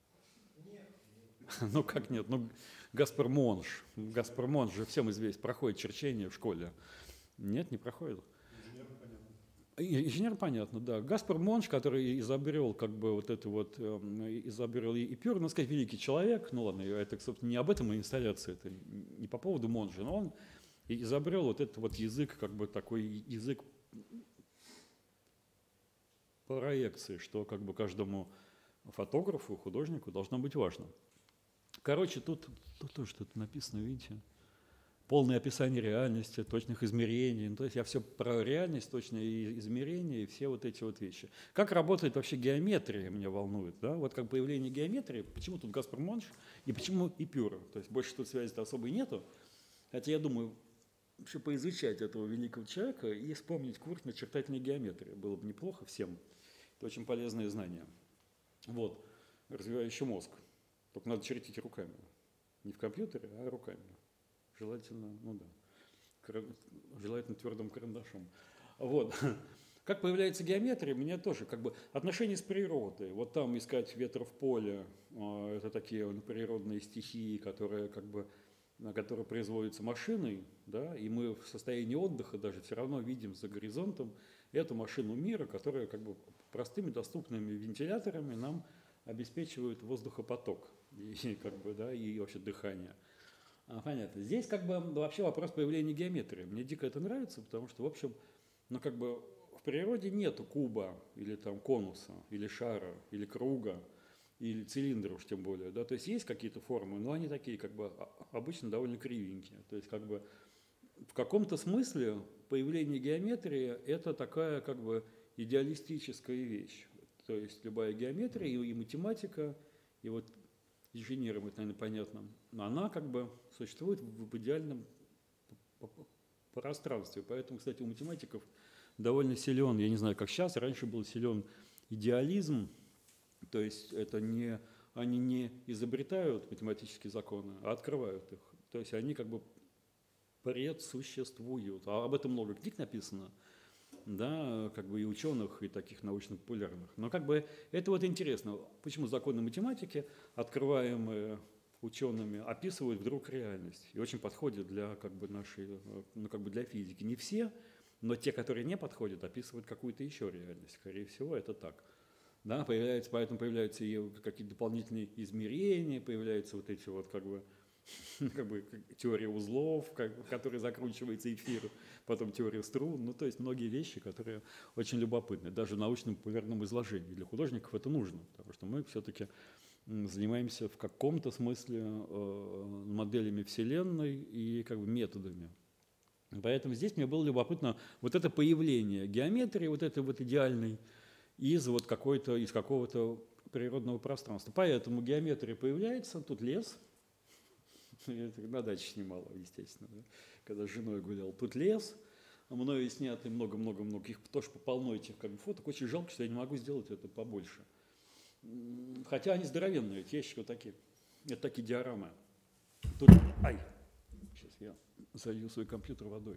Нет. Как нет? Гаспар Монж. Гаспар Монж же всем известен, проходит черчение в школе. Нет, не проходит. Инженеру понятно. Инженер понятно, да. Гаспар Монж, который изобрел изобрел эпюр, надо сказать, великий человек. Ладно, это, собственно, не об этом инсталляция, это не по поводу Монжа, но он изобрел этот язык, такой язык проекции, что каждому фотографу, художнику должно быть важно. Короче, тут тоже что-то написано, видите? Полное описание реальности, точных измерений. То есть я все про реальность, точные измерения и все эти вещи. Как работает вообще геометрия, меня волнует. Да? Появление геометрии, почему тут Гаспар Монж и почему эпюра? То есть больше тут связи-то особой нету. Хотя я думаю, вообще поизучать этого великого человека и вспомнить курс начертательной геометрии. Было бы неплохо всем. Это очень полезное знание. Развивающий мозг. Только надо чертить руками. Не в компьютере, а руками. Желательно, желательно твердым карандашом. Как появляется геометрия, меня тоже отношения с природой. Там искать ветер в поле, это такие природные стихии, которые производятся машиной, да, и мы в состоянии отдыха даже все равно видим за горизонтом эту машину мира, которая как бы простыми доступными вентиляторами нам обеспечивает воздухопоток и, как бы, да, и вообще дыхание. Понятно. Здесь как бы вообще вопрос появления геометрии. Мне дико это нравится, потому что, в общем, ну как бы в природе нету куба или там конуса, или шара, или круга, или цилиндра уж тем более. Да? То есть есть какие-то формы, но они такие как бы обычно довольно кривенькие. То есть как бы в каком-то смысле появление геометрии – это такая как бы идеалистическая вещь. То есть любая геометрия и математика, и вот инженерам это, наверное, понятно, но она как бы существует в идеальном пространстве. Поэтому, кстати, у математиков довольно силен, я не знаю, как сейчас, раньше был силен идеализм, то есть это не, они не изобретают математические законы, а открывают их. То есть они как бы предсуществуют. А об этом много книг написано, да, как бы и ученых, и таких научно-популярных. Но как бы это вот интересно, почему законы математики, открываемые учеными, описывают вдруг реальность и очень подходят для как бы нашей, ну как бы для физики. Не все, но те, которые не подходят, описывают какую-то еще реальность. Скорее всего, это так. Да, поэтому появляются и какие-то дополнительные измерения, появляются вот эти вот как бы теория узлов, которая закручивается эфир, потом теория струн, ну то есть многие вещи, которые очень любопытны, даже в научном популярном изложении. Для художников это нужно, потому что мы все-таки занимаемся в каком-то смысле моделями Вселенной и как бы методами. Поэтому здесь мне было любопытно вот это появление геометрии, вот этой вот идеальной из вот какого-то природного пространства. Поэтому геометрия появляется, тут лес. Я на даче снимал, естественно, да? Когда с женой гулял. Тут лес, мною сняты много-много-много, их тоже полно этих как бы, фоток. Очень жалко, что я не могу сделать это побольше. Хотя они здоровенные, эти ящики вот такие. Это такие диорамы. Тут, сейчас я залью свой компьютер водой.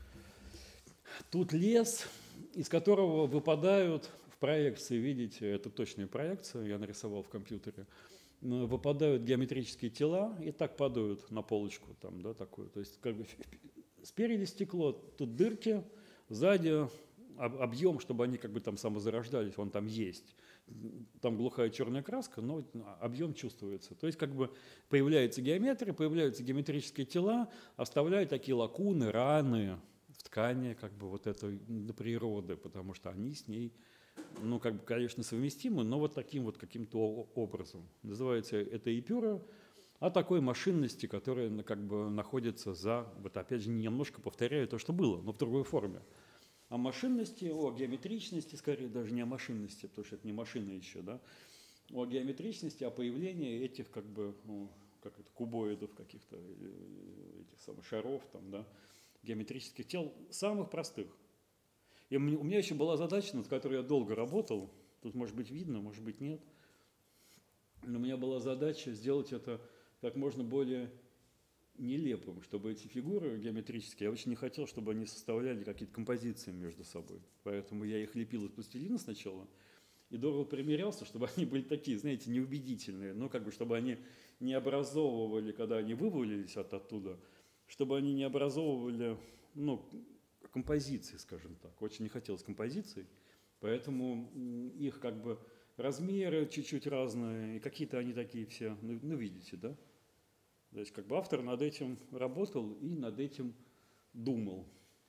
Тут лес, из которого выпадают в проекции, видите, это точная проекция, я нарисовал в компьютере, выпадают геометрические тела и так падают на полочку там, да, такую. То есть как бы спереди стекло, тут дырки, сзади объем, чтобы они как бы там самозарождались, он там есть. Там глухая черная краска, но объем чувствуется. То есть как бы появляется геометрия, появляются геометрические тела, оставляют такие лакуны, раны в ткани как бы вот этой природы, потому что они с ней, ну, как бы, конечно, совместимы, но вот таким вот каким-то образом. Называется это эпюра о такой машинности, которая как бы находится за, вот опять же, немножко повторяю то, что было, но в другой форме. О машинности, о геометричности, скорее даже не о машинности, потому что это не машина еще, да, о геометричности, о появлении этих как бы, ну, как это, кубоидов каких-то, этих самых шаров, там, да, геометрических тел, самых простых. И у меня еще была задача, над которой я долго работал, тут может быть видно, может быть нет, но у меня была задача сделать это как можно более нелепым, чтобы эти фигуры геометрические, я очень не хотел, чтобы они составляли какие-то композиции между собой. Поэтому я их лепил из пластилина сначала и долго примерялся, чтобы они были такие, знаете, неубедительные, но как бы чтобы они не образовывали, когда они вывалились оттуда, чтобы они не образовывали, ну, композиции, скажем так. Очень не хотелось композиций, поэтому их как бы размеры чуть-чуть разные, и какие-то они такие все, ну видите, да? То есть как бы автор над этим работал и над этим думал.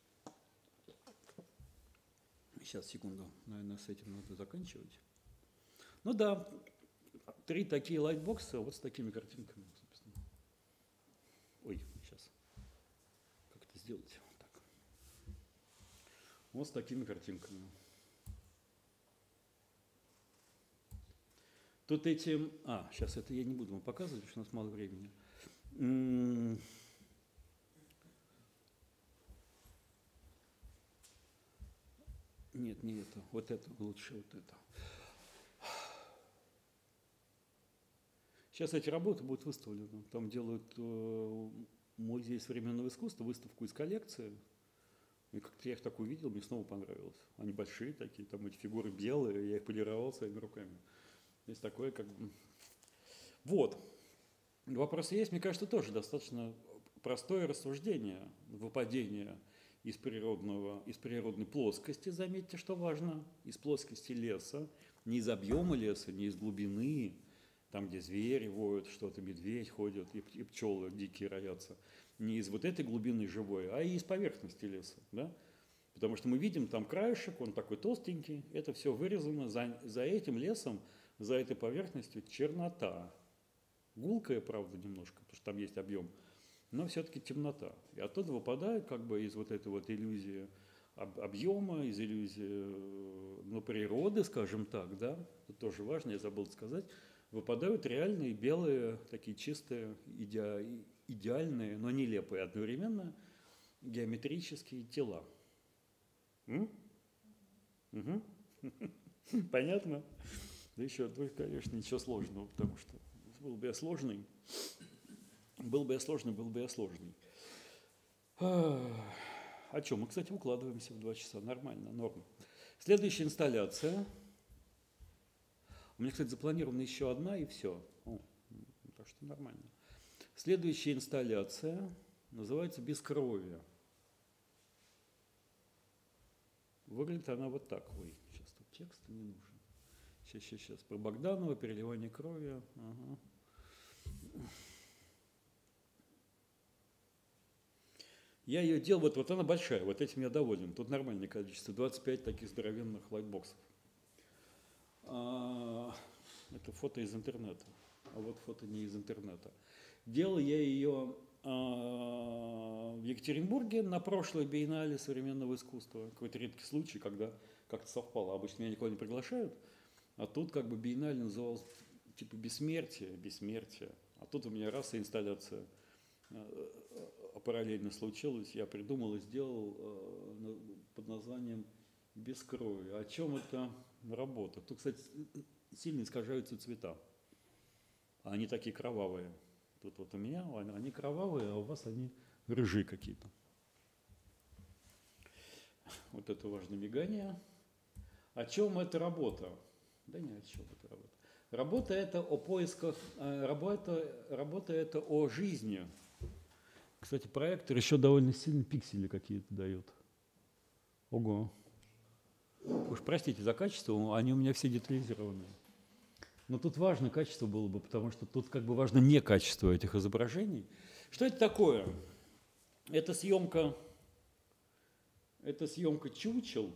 Сейчас, секунду, наверное, с этим надо заканчивать. Ну да, 3 такие лайтбокса вот с такими картинками, собственно. Ой, сейчас. Как это сделать? Вот так. Вот с такими картинками. Тут эти... сейчас это я не буду вам показывать, потому что у нас мало времени. Нет, не это. Вот это лучше, вот это. Сейчас эти работы будут выставлены. Там делают музей современного искусства, выставку из коллекции. И как-то я их так увидел, мне снова понравилось. Они большие такие, там эти фигуры белые, я их полировал своими руками. Есть такое как бы... Вот. Вопрос есть, мне кажется, тоже достаточно простое рассуждение выпадения из природной плоскости, заметьте, что важно, из плоскости леса, не из объема леса, не из глубины, там, где звери воют, что-то, медведь ходит, и пчелы дикие роятся, не из вот этой глубины живой, а из поверхности леса, да? Потому что мы видим там краешек, он такой толстенький, это все вырезано, за этим лесом, за этой поверхностью чернота. Гулкая, правда, немножко, потому что там есть объем, но все-таки темнота. И оттуда выпадает как бы из вот этой вот иллюзии объема, из иллюзии, ну, природы, скажем так, да, это тоже важно, я забыл сказать, выпадают реальные белые, такие чистые, идеальные, но нелепые одновременно геометрические тела. Угу. Понятно? Да еще, конечно, ничего сложного, потому что был бы я сложный. А что, мы, кстати, укладываемся в 2 часа, нормально, норм. Следующая инсталляция. У меня, кстати, запланирована еще одна, и все. Так что нормально. Следующая инсталляция называется «Бескровие». Выглядит она вот так. Ой, сейчас тут текст не нужен. Сейчас. Про Богданова, переливание крови. Ага. Я ее делал, вот она большая, вот этим я доволен. Тут нормальное количество, 25 таких здоровенных лайтбоксов. Это фото из интернета, а вот фото не из интернета. Делал я ее в Екатеринбурге на прошлой биеннале современного искусства. Какой-то редкий случай, когда как-то совпало. Обычно меня никого не приглашают, а тут как бы биеннале называлось типа бессмертие. А тут у меня раз и инсталляция параллельно случилась. Я придумал и сделал под названием «Бескровие». О чем это работа? Тут, кстати, сильно искажаются цвета. Они такие кровавые. Тут вот у меня они кровавые, а у вас они рыжие какие-то. Вот это важное мигание. О чем эта работа? Да не о чем эта работа. Работа это о поисках, работа это о жизни. Кстати, проектор еще довольно сильно пиксели какие-то дает. Ого. Уж простите за качество, они у меня все детализированные. Но тут важно качество было бы, потому что тут как бы важно не качество этих изображений. Что это такое? Это съемка чучел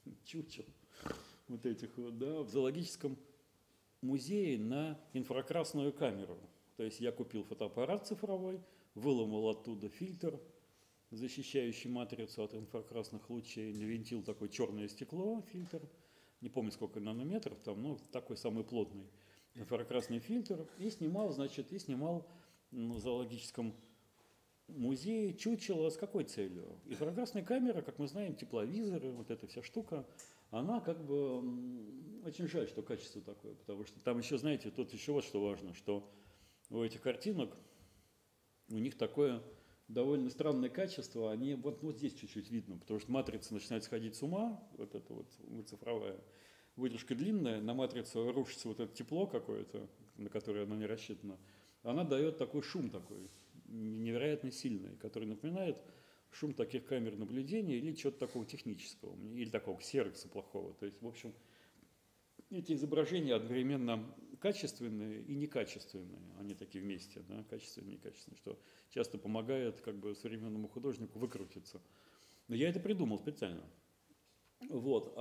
вот этих вот, да, в зоологическом музее на инфракрасную камеру. То есть я купил фотоаппарат цифровой, выломал оттуда фильтр, защищающий матрицу от инфракрасных лучей, навинтил такое черное стекло, фильтр, не помню сколько нанометров там, но такой самый плотный инфракрасный фильтр, и снимал в зоологическом музее чучело с какой целью? Инфракрасная камера, как мы знаем, тепловизоры, вот эта вся штука, она как бы, очень жаль, что качество такое, потому что там еще, знаете, тут еще вот что важно, что у этих картинок, у них такое довольно странное качество, они вот здесь чуть-чуть видно, потому что матрица начинает сходить с ума, вот эта вот цифровая, выдержка длинная, на матрицу рушится вот это тепло какое-то, на которое оно не рассчитано, она дает такой шум такой, невероятно сильный, который напоминает шум таких камер наблюдения или чего-то такого технического, или такого ксерокса плохого. То есть, в общем, эти изображения одновременно качественные и некачественные, они такие вместе, да, качественные и некачественные, что часто помогает как бы современному художнику выкрутиться. Но я это придумал специально. Вот.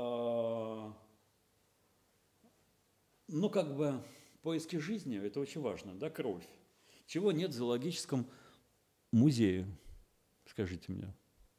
Но как бы поиски жизни – это очень важно, да, кровь. Чего нет в зоологическом музее, скажите мне.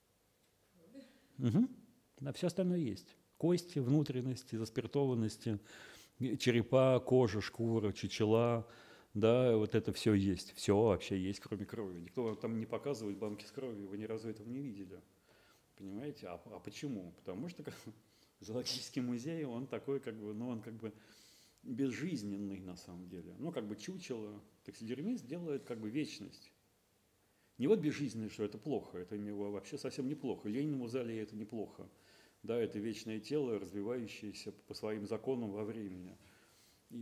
Угу. А все остальное есть. Кости, внутренности, заспиртованности, черепа, кожа, шкура, чучела, да, вот это все есть. Все вообще есть, кроме крови. Никто вам там не показывает банки с кровью, вы ни разу этого не видели. Понимаете? А почему? Потому что зоологический музей, он такой, как бы, ну, он как бы безжизненный на самом деле. Ну, как бы чучело, таксидермист делает как бы вечность. Не вот безжизненное, что это плохо, это вообще совсем неплохо. В Лениновом зале это неплохо. Да, это вечное тело, развивающееся по своим законам во времени, и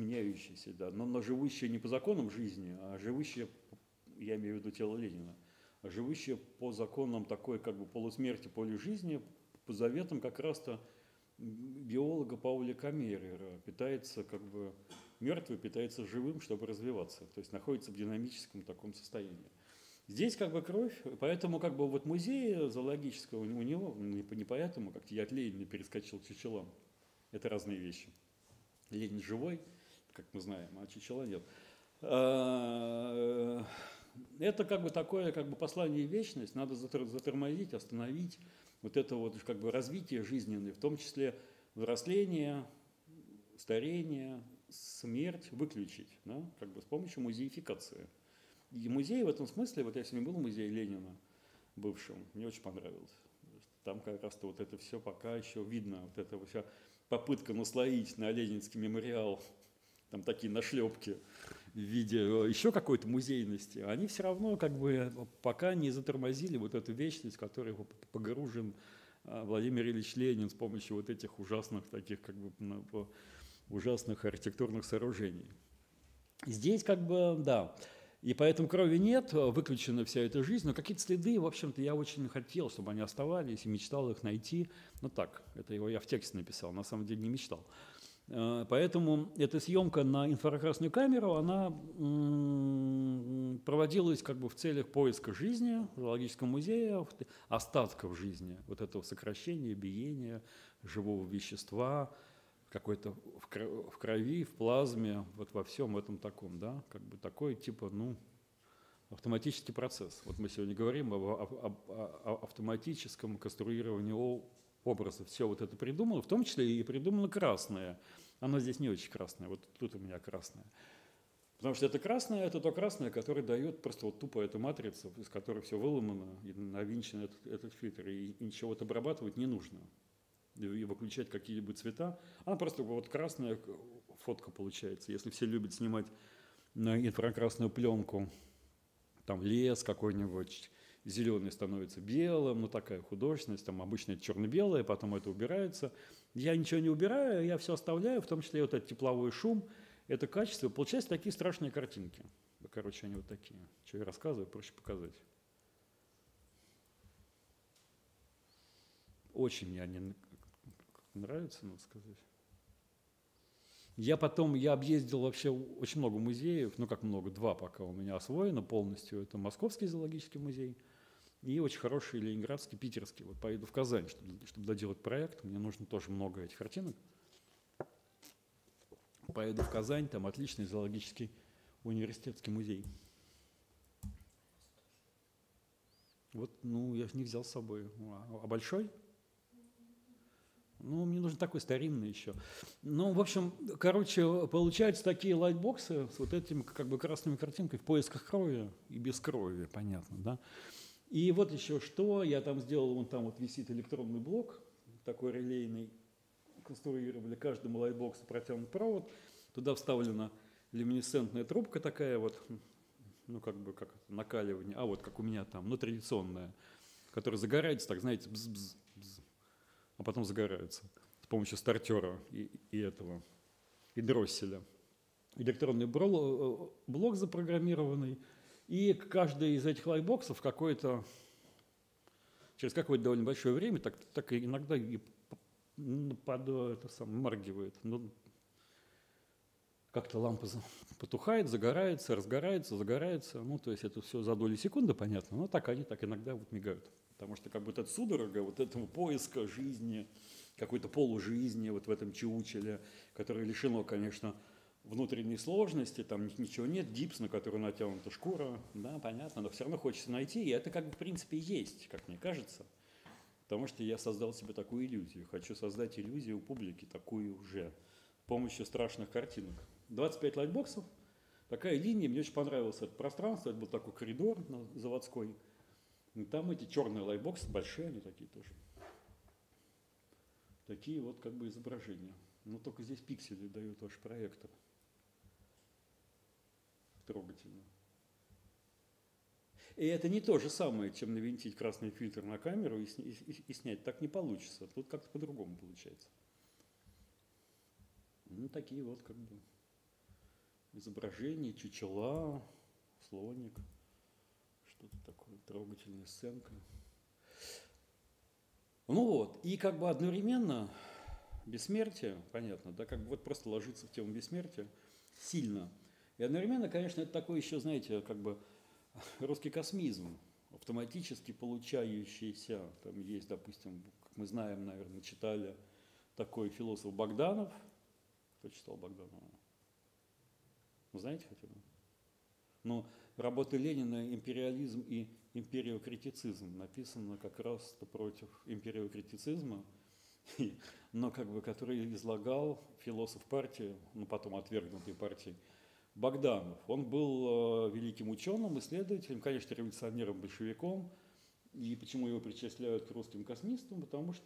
видоизменяющееся, да, но живущее не по законам жизни, а живущее, я имею в виду тело Ленина, живущее по законам такой как бы полусмерти, полужизни, по заветам как раз-то биолога Пауля Камерера, питается как бы мертвый, питается живым, чтобы развиваться, то есть находится в динамическом таком состоянии. Здесь как бы кровь, поэтому как бы вот музей зоологического у него, не поэтому, как я от Ленина перескочил к чучелам, это разные вещи. Ленин живой, как мы знаем, а чучела нет. Это как бы такое как бы послание в вечность, надо затормозить, остановить вот это вот как бы развитие жизненное, в том числе взросление, старение, смерть выключить, да, как бы с помощью музеификации. И музей в этом смысле, вот я сегодня был в музее Ленина бывшем, мне очень понравилось. Там как раз-то вот это все пока еще видно, вот эта вся попытка наслоить на Ленинский мемориал, там такие нашлепки в виде еще какой-то музейности, они все равно как бы пока не затормозили вот эту вечность, в которой погружен Владимир Ильич Ленин с помощью вот этих ужасных таких как бы ужасных архитектурных сооружений. Здесь как бы, да, и поэтому крови нет, выключена вся эта жизнь, но какие-то следы, в общем-то, я очень хотел, чтобы они оставались, и мечтал их найти. Ну так, это его я в тексте написал, на самом деле не мечтал. Поэтому эта съемка на инфракрасную камеру, она проводилась как бы в целях поиска жизни в зоологическом музее, остатков жизни, вот этого сокращения, биения живого вещества, какой-то в крови, в плазме, вот во всем этом таком, да, как бы такой типа, ну, автоматический процесс. Вот мы сегодня говорим об автоматическом конструировании образа. Все вот это придумано, в том числе и придумано красное. Оно здесь не очень красное, вот тут у меня красное. Потому что это красное, это то красное, которое дает просто вот тупо эту матрицу, из которой все выломано и навинчен этот фильтр, и ничего вот обрабатывать не нужно. И выключать какие-либо цвета. Она просто вот красная фотка получается. Если все любят снимать на инфракрасную пленку, там лес какой-нибудь, зеленый становится белым, ну такая художественность, там обычно это черно-белое, потом это убирается. Я ничего не убираю, я все оставляю, в том числе вот этот тепловой шум, это качество. Получаются такие страшные картинки. Короче, они вот такие. Что я рассказываю, проще показать. Очень мне они нравятся, надо сказать. Я объездил вообще очень много музеев, ну как много, 2 пока у меня освоено полностью. Это Московский зоологический музей и очень хороший ленинградский, питерский. Вот поеду в Казань, чтобы доделать проект, мне нужно тоже много этих картинок. Поеду в Казань, там отличный зоологический университетский музей. Вот, ну, я не взял с собой. А большой? Ну, мне нужен такой старинный еще. Ну, в общем, короче, получаются такие лайтбоксы с вот этими как бы красными картинками в поисках крови и без крови, понятно, да? И вот еще что, я там сделал, вон там вот висит электронный блок, такой релейный, конструировали каждому лайтбоксу протянут провод, туда вставлена люминесцентная трубка такая вот, ну, как бы как накаливание, а вот как у меня там, ну, традиционная, которая загорается, так, знаете, бз-бз-бз, а потом загораются с помощью стартера и этого, и дросселя. Электронный блок запрограммированный, и каждый из этих лайтбоксов через какое-то довольно большое время, так и иногда и моргивает. Ну, как-то лампа потухает, загорается, разгорается, загорается. Ну, то есть это все за доли секунды, понятно, но так они так иногда вот мигают. Потому что как бы эта судорога вот этого поиска жизни, какой-то полужизни вот в этом чучеле, которое лишено, конечно, внутренней сложности, там ничего нет, гипс, на который натянута шкура, да, понятно, но все равно хочется найти, и это как бы в принципе есть, как мне кажется, потому что я создал себе такую иллюзию, хочу создать иллюзию у публики такую же, с помощью страшных картинок. 25 лайтбоксов, такая линия, мне очень понравилось это пространство, это был такой коридор заводской, и там эти черные лайтбоксы, большие они такие тоже, такие вот как бы изображения, но только здесь пиксели дают ваш проектор. Трогательно. И это не то же самое, чем навинтить красный фильтр на камеру и снять. Так не получится. Тут как-то по-другому получается. Ну, такие вот как бы изображения, чучела, слоник. Что-то такое, трогательная сценка. Ну вот, и как бы одновременно бессмертие, понятно, да, как бы вот просто ложится в тему бессмертия сильно. И одновременно, конечно, это такой еще, знаете, как бы русский космизм, автоматически получающийся. Там есть, допустим, как мы знаем, наверное, читали, такой философ Богданов. Кто читал Богданова? Вы знаете хотя бы? Но работа Ленина «Империализм и империокритицизм» написана как раз против империокритицизма, но как бы, который излагал философ партии, ну потом отвергнутой партии, Богданов. Он был великим ученым, исследователем, конечно, революционером, большевиком. И почему его причисляют к русским космистам?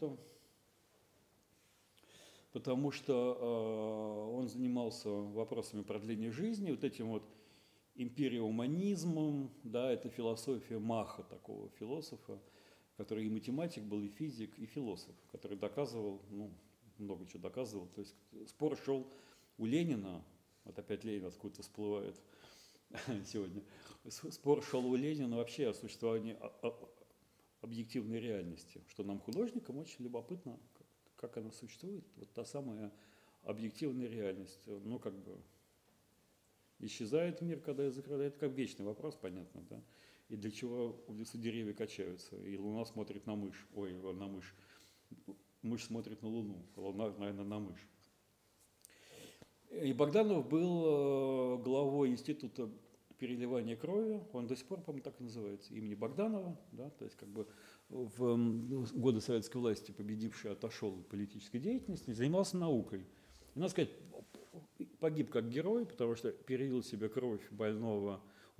Потому что он занимался вопросами продления жизни, вот этим вот империоманизмом, да, это философия Маха, такого философа, который и математик был, и физик, и философ, который доказывал, ну, много чего доказывал. То есть спор шел у Ленина, вот опять Ленин откуда-то всплывает сегодня, спор шел у Ленина вообще о существовании объективной реальности, что нам, художникам, очень любопытно, как она существует, вот та самая объективная реальность, ну, как бы исчезает мир, когда я закрываю, это как вечный вопрос, понятно, да, и для чего в лесу деревья качаются, и луна смотрит на мышь, мышь смотрит на луну, луна, наверное, на мышь. И Богданов был главой института переливания крови, он до сих пор, по-моему, так и называется, имени Богданова, да, то есть как бы в годы советской власти победивший отошел от политической деятельности, занимался наукой. И, надо сказать, погиб как герой, потому что перелил себе кровь больного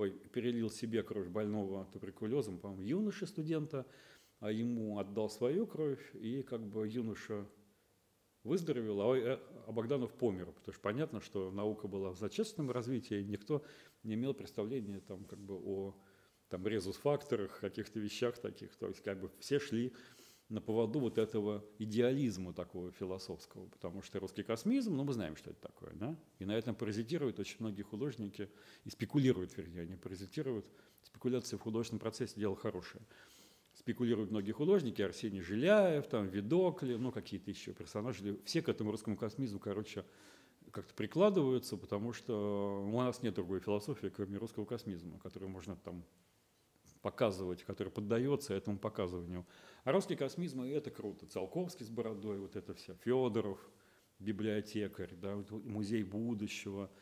туберкулезом, по-моему, юноши студента, а ему отдал свою кровь, и как бы юноша выздоровел, а Богданов помер, потому что понятно, что наука была в зачаточном развитии, и никто не имел представления там, как бы, о там, резус-факторах, каких-то вещах таких, то есть как бы все шли на поводу вот этого идеализма такого философского, потому что русский космизм, ну мы знаем, что это такое, да, и на этом паразитируют очень многие художники, и спекулируют, вернее, они паразитируют, спекуляция в художественном процессе дело хорошее. Спекулируют многие художники, Арсений Жиляев, там, Видокли, ну, какие-то еще персонажи. Все к этому русскому космизму, короче, как-то прикладываются, потому что у нас нет другой философии, кроме русского космизма, которую можно там показывать, который поддается этому показыванию. А русский космизм, и это круто. Циолковский с бородой, вот это все. Федоров, библиотекарь, да, музей будущего,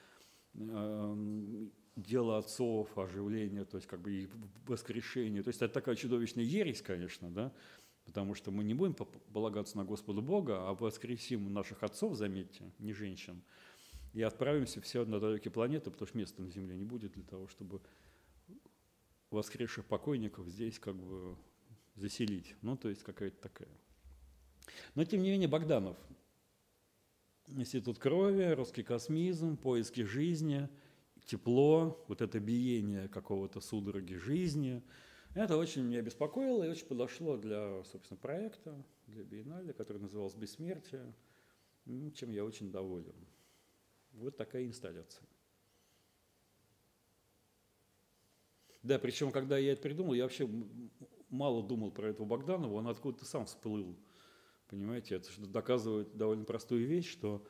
дело отцов, оживление, то есть как бы и воскрешение. То есть это такая чудовищная ересь, конечно, да, потому что мы не будем полагаться на Господа Бога, а воскресим наших отцов, заметьте, не женщин, и отправимся все на далекие планеты, потому что места на Земле не будет для того, чтобы воскресших покойников здесь как бы заселить. Ну, то есть какая-то такая. Но, тем не менее, Богданов. Институт крови, русский космизм, поиски жизни, тепло, вот это биение какого-то судороги жизни. Это очень меня беспокоило и очень подошло для, собственно, проекта, для биеннале, который назывался «Бессмертие», чем я очень доволен. Вот такая инсталляция. Да, причем, когда я это придумал, я вообще мало думал про этого Богданова, он откуда-то сам всплыл. Понимаете, это доказывает довольно простую вещь, что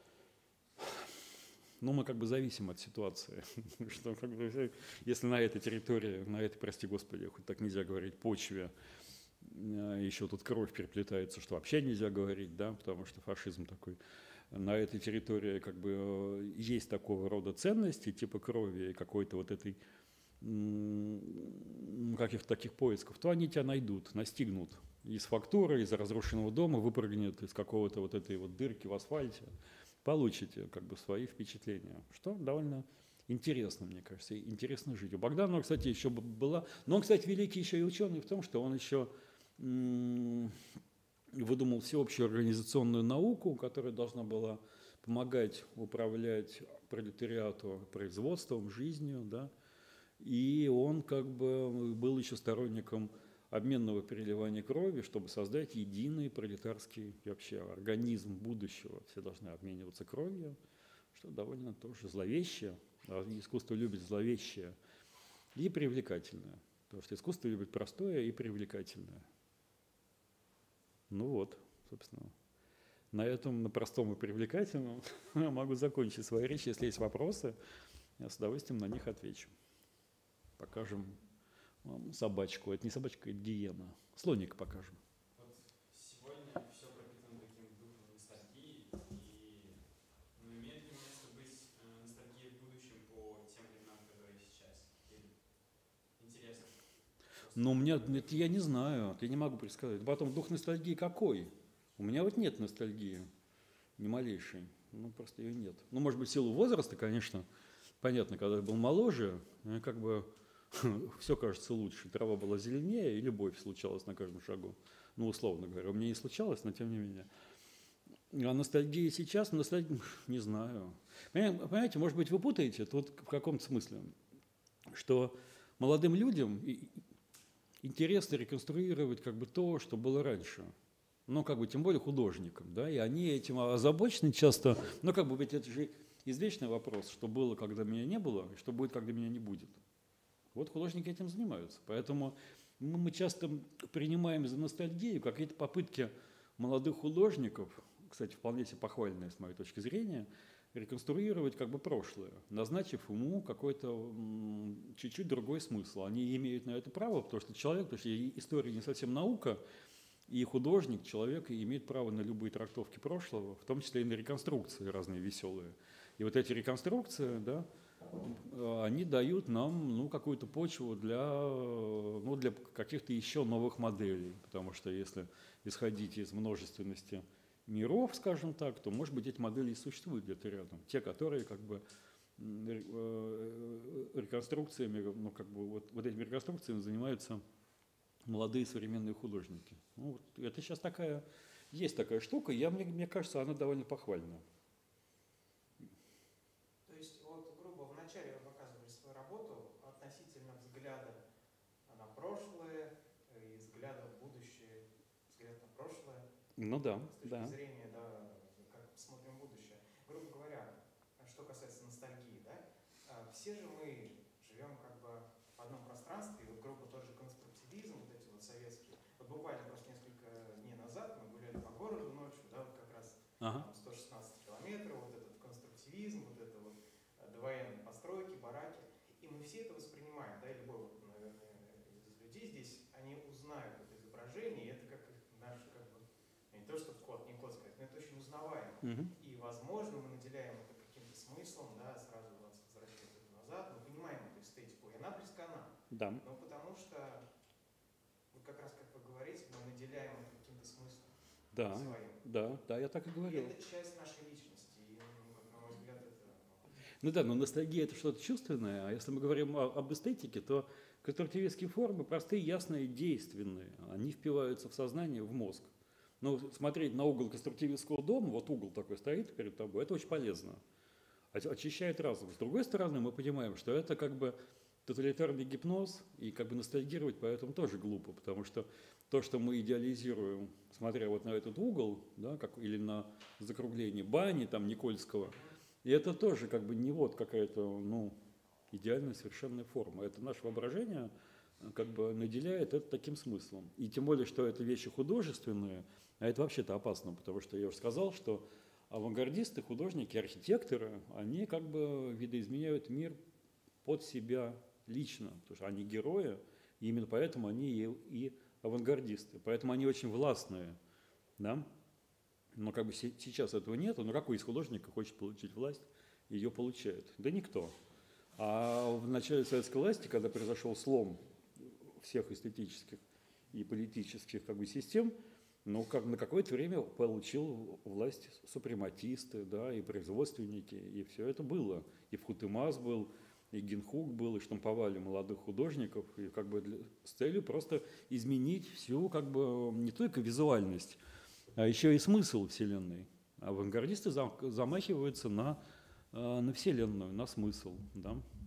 ну, мы как бы зависим от ситуации. Что, как бы, если на этой территории, на этой, прости господи, хоть так нельзя говорить, почве, еще тут кровь переплетается, что вообще нельзя говорить, да, потому что фашизм такой. На этой территории как бы есть такого рода ценности, типа крови и какой-то вот этой каких-то таких поисков, то они тебя найдут, настигнут из фактуры, из разрушенного дома, выпрыгнет из какого-то вот этой вот дырки в асфальте, получите как бы свои впечатления, что довольно интересно, мне кажется, интересно жить. У Богданова, кстати, еще была, но он, кстати, великий еще и ученый в том, что он еще выдумал всеобщую организационную науку, которая должна была помогать управлять пролетариату производством, жизнью, да, и он как бы был еще сторонником обменного переливания крови, чтобы создать единый пролетарский вообще организм будущего. Все должны обмениваться кровью, что довольно тоже зловещее. Искусство любит зловещее и привлекательное. Потому что искусство любит простое и привлекательное. Ну вот, собственно, на этом, на простом и привлекательном я могу закончить свою речь. Если есть вопросы, я с удовольствием на них отвечу. Покажем вам собачку. Это не собачка, это гиена. Слоника покажем. Вот сегодня все пропитано таким духом ностальгии, и имеет ли место быть ностальгией в будущем по тем временам, которые сейчас? Интересно. Но у меня, это я не знаю, я не могу предсказать. Потом дух ностальгии какой? У меня вот нет ностальгии, ни малейшей. Ну, просто ее нет. Ну, может быть, в силу возраста, конечно. Понятно, когда я был моложе, как бы все кажется лучше. Трава была зеленее, и любовь случалась на каждом шагу. Ну, условно говоря. У меня не случалось, но тем не менее. А ностальгия сейчас, не знаю. Понимаете, может быть, вы путаете, это вот в каком-то смысле, что молодым людям интересно реконструировать как бы то, что было раньше. Ну, как бы, тем более художникам, да, и они этим озабочены часто. Ну, как бы, ведь это же извечный вопрос, что было, когда меня не было, и что будет, когда меня не будет. Вот художники этим занимаются. Поэтому мы часто принимаем за ностальгию какие-то попытки молодых художников, кстати, вполне себе похвальные с моей точки зрения, реконструировать как бы прошлое, назначив ему какой-то чуть-чуть другой смысл. Они имеют на это право, потому что человек, потому что история не совсем наука, и художник, человек имеет право на любые трактовки прошлого, в том числе и на реконструкции разные веселые. И вот эти реконструкции, да, они дают нам, ну, какую-то почву для каких-то еще новых моделей. Потому что если исходить из множественности миров, скажем так, то, может быть, эти модели и существуют где-то рядом. Те, которые как бы реконструкциями, ну, как бы вот этими реконструкциями занимаются молодые современные художники. Ну, вот это сейчас есть такая штука, мне кажется, она довольно похвальна. То есть, вот, грубо, вначале вы показывали свою работу относительно взгляда на прошлое и взгляда в будущее, взгляд на прошлое. Ну да, с точки зрения, да, как смотрим будущее. Грубо говоря, что касается ностальгии, да, все же мы живем как бы в одном пространстве, и вот, грубо, тот же конструктивизм, вот эти вот советские. Вот буквально просто несколько дней назад мы гуляли по городу ночью, да, вот как раз 116 километров, вот этот конструктивизм, вот это вот довоенные постройки, бараки, и мы все это воспринимаем, да, и любой, вот, наверное, из людей здесь, они узнают это изображение, и это как наш, как бы, не то, что код, не код сказать, но это очень узнаваемо. И, возможно, мы наделяем это каким-то смыслом, да, сразу нас возвращается назад, мы понимаем эту эстетику, и она близка нам. Да. Но потому что, вот как раз, как вы говорите, мы наделяем это каким-то смыслом. Да, своим. да, я так и говорил. И это часть нашей личности, и, на мой взгляд, это... Ну да, но ностальгия – это что-то чувственное, а если мы говорим об эстетике, то конструктивистские формы простые, ясные, действенные. Они впиваются в сознание, в мозг. Но смотреть на угол конструктивистского дома, вот угол такой стоит перед тобой, это очень полезно. Очищает разум. С другой стороны, мы понимаем, что это как бы тоталитарный гипноз, и как бы ностальгировать поэтому тоже глупо, потому что то, что мы идеализируем, смотря вот на этот угол, да, или на закругление бани там Никольского, и это тоже как бы не вот какая-то, ну, идеальная совершенная форма. Это наше воображение как бы наделяет это таким смыслом. И тем более, что это вещи художественные, а это вообще-то опасно, потому что я уже сказал, что авангардисты, художники, архитекторы, они как бы видоизменяют мир под себя лично, потому что они герои, и именно поэтому они и авангардисты. Поэтому они очень властные, да? Но как бы сейчас этого нет, но какой из художников хочет получить власть, ее получает? Да никто. А в начале советской власти, когда произошел слом всех эстетических и политических как бы систем, ну, как на какое-то время получил власть супрематисты, да, и производственники, и все это было. И Вхутемас был, и Гинхук был, и штамповали молодых художников, и как бы с целью просто изменить всю как бы не только визуальность, а еще и смысл Вселенной. Авангардисты замахиваются на Вселенную, на смысл, да.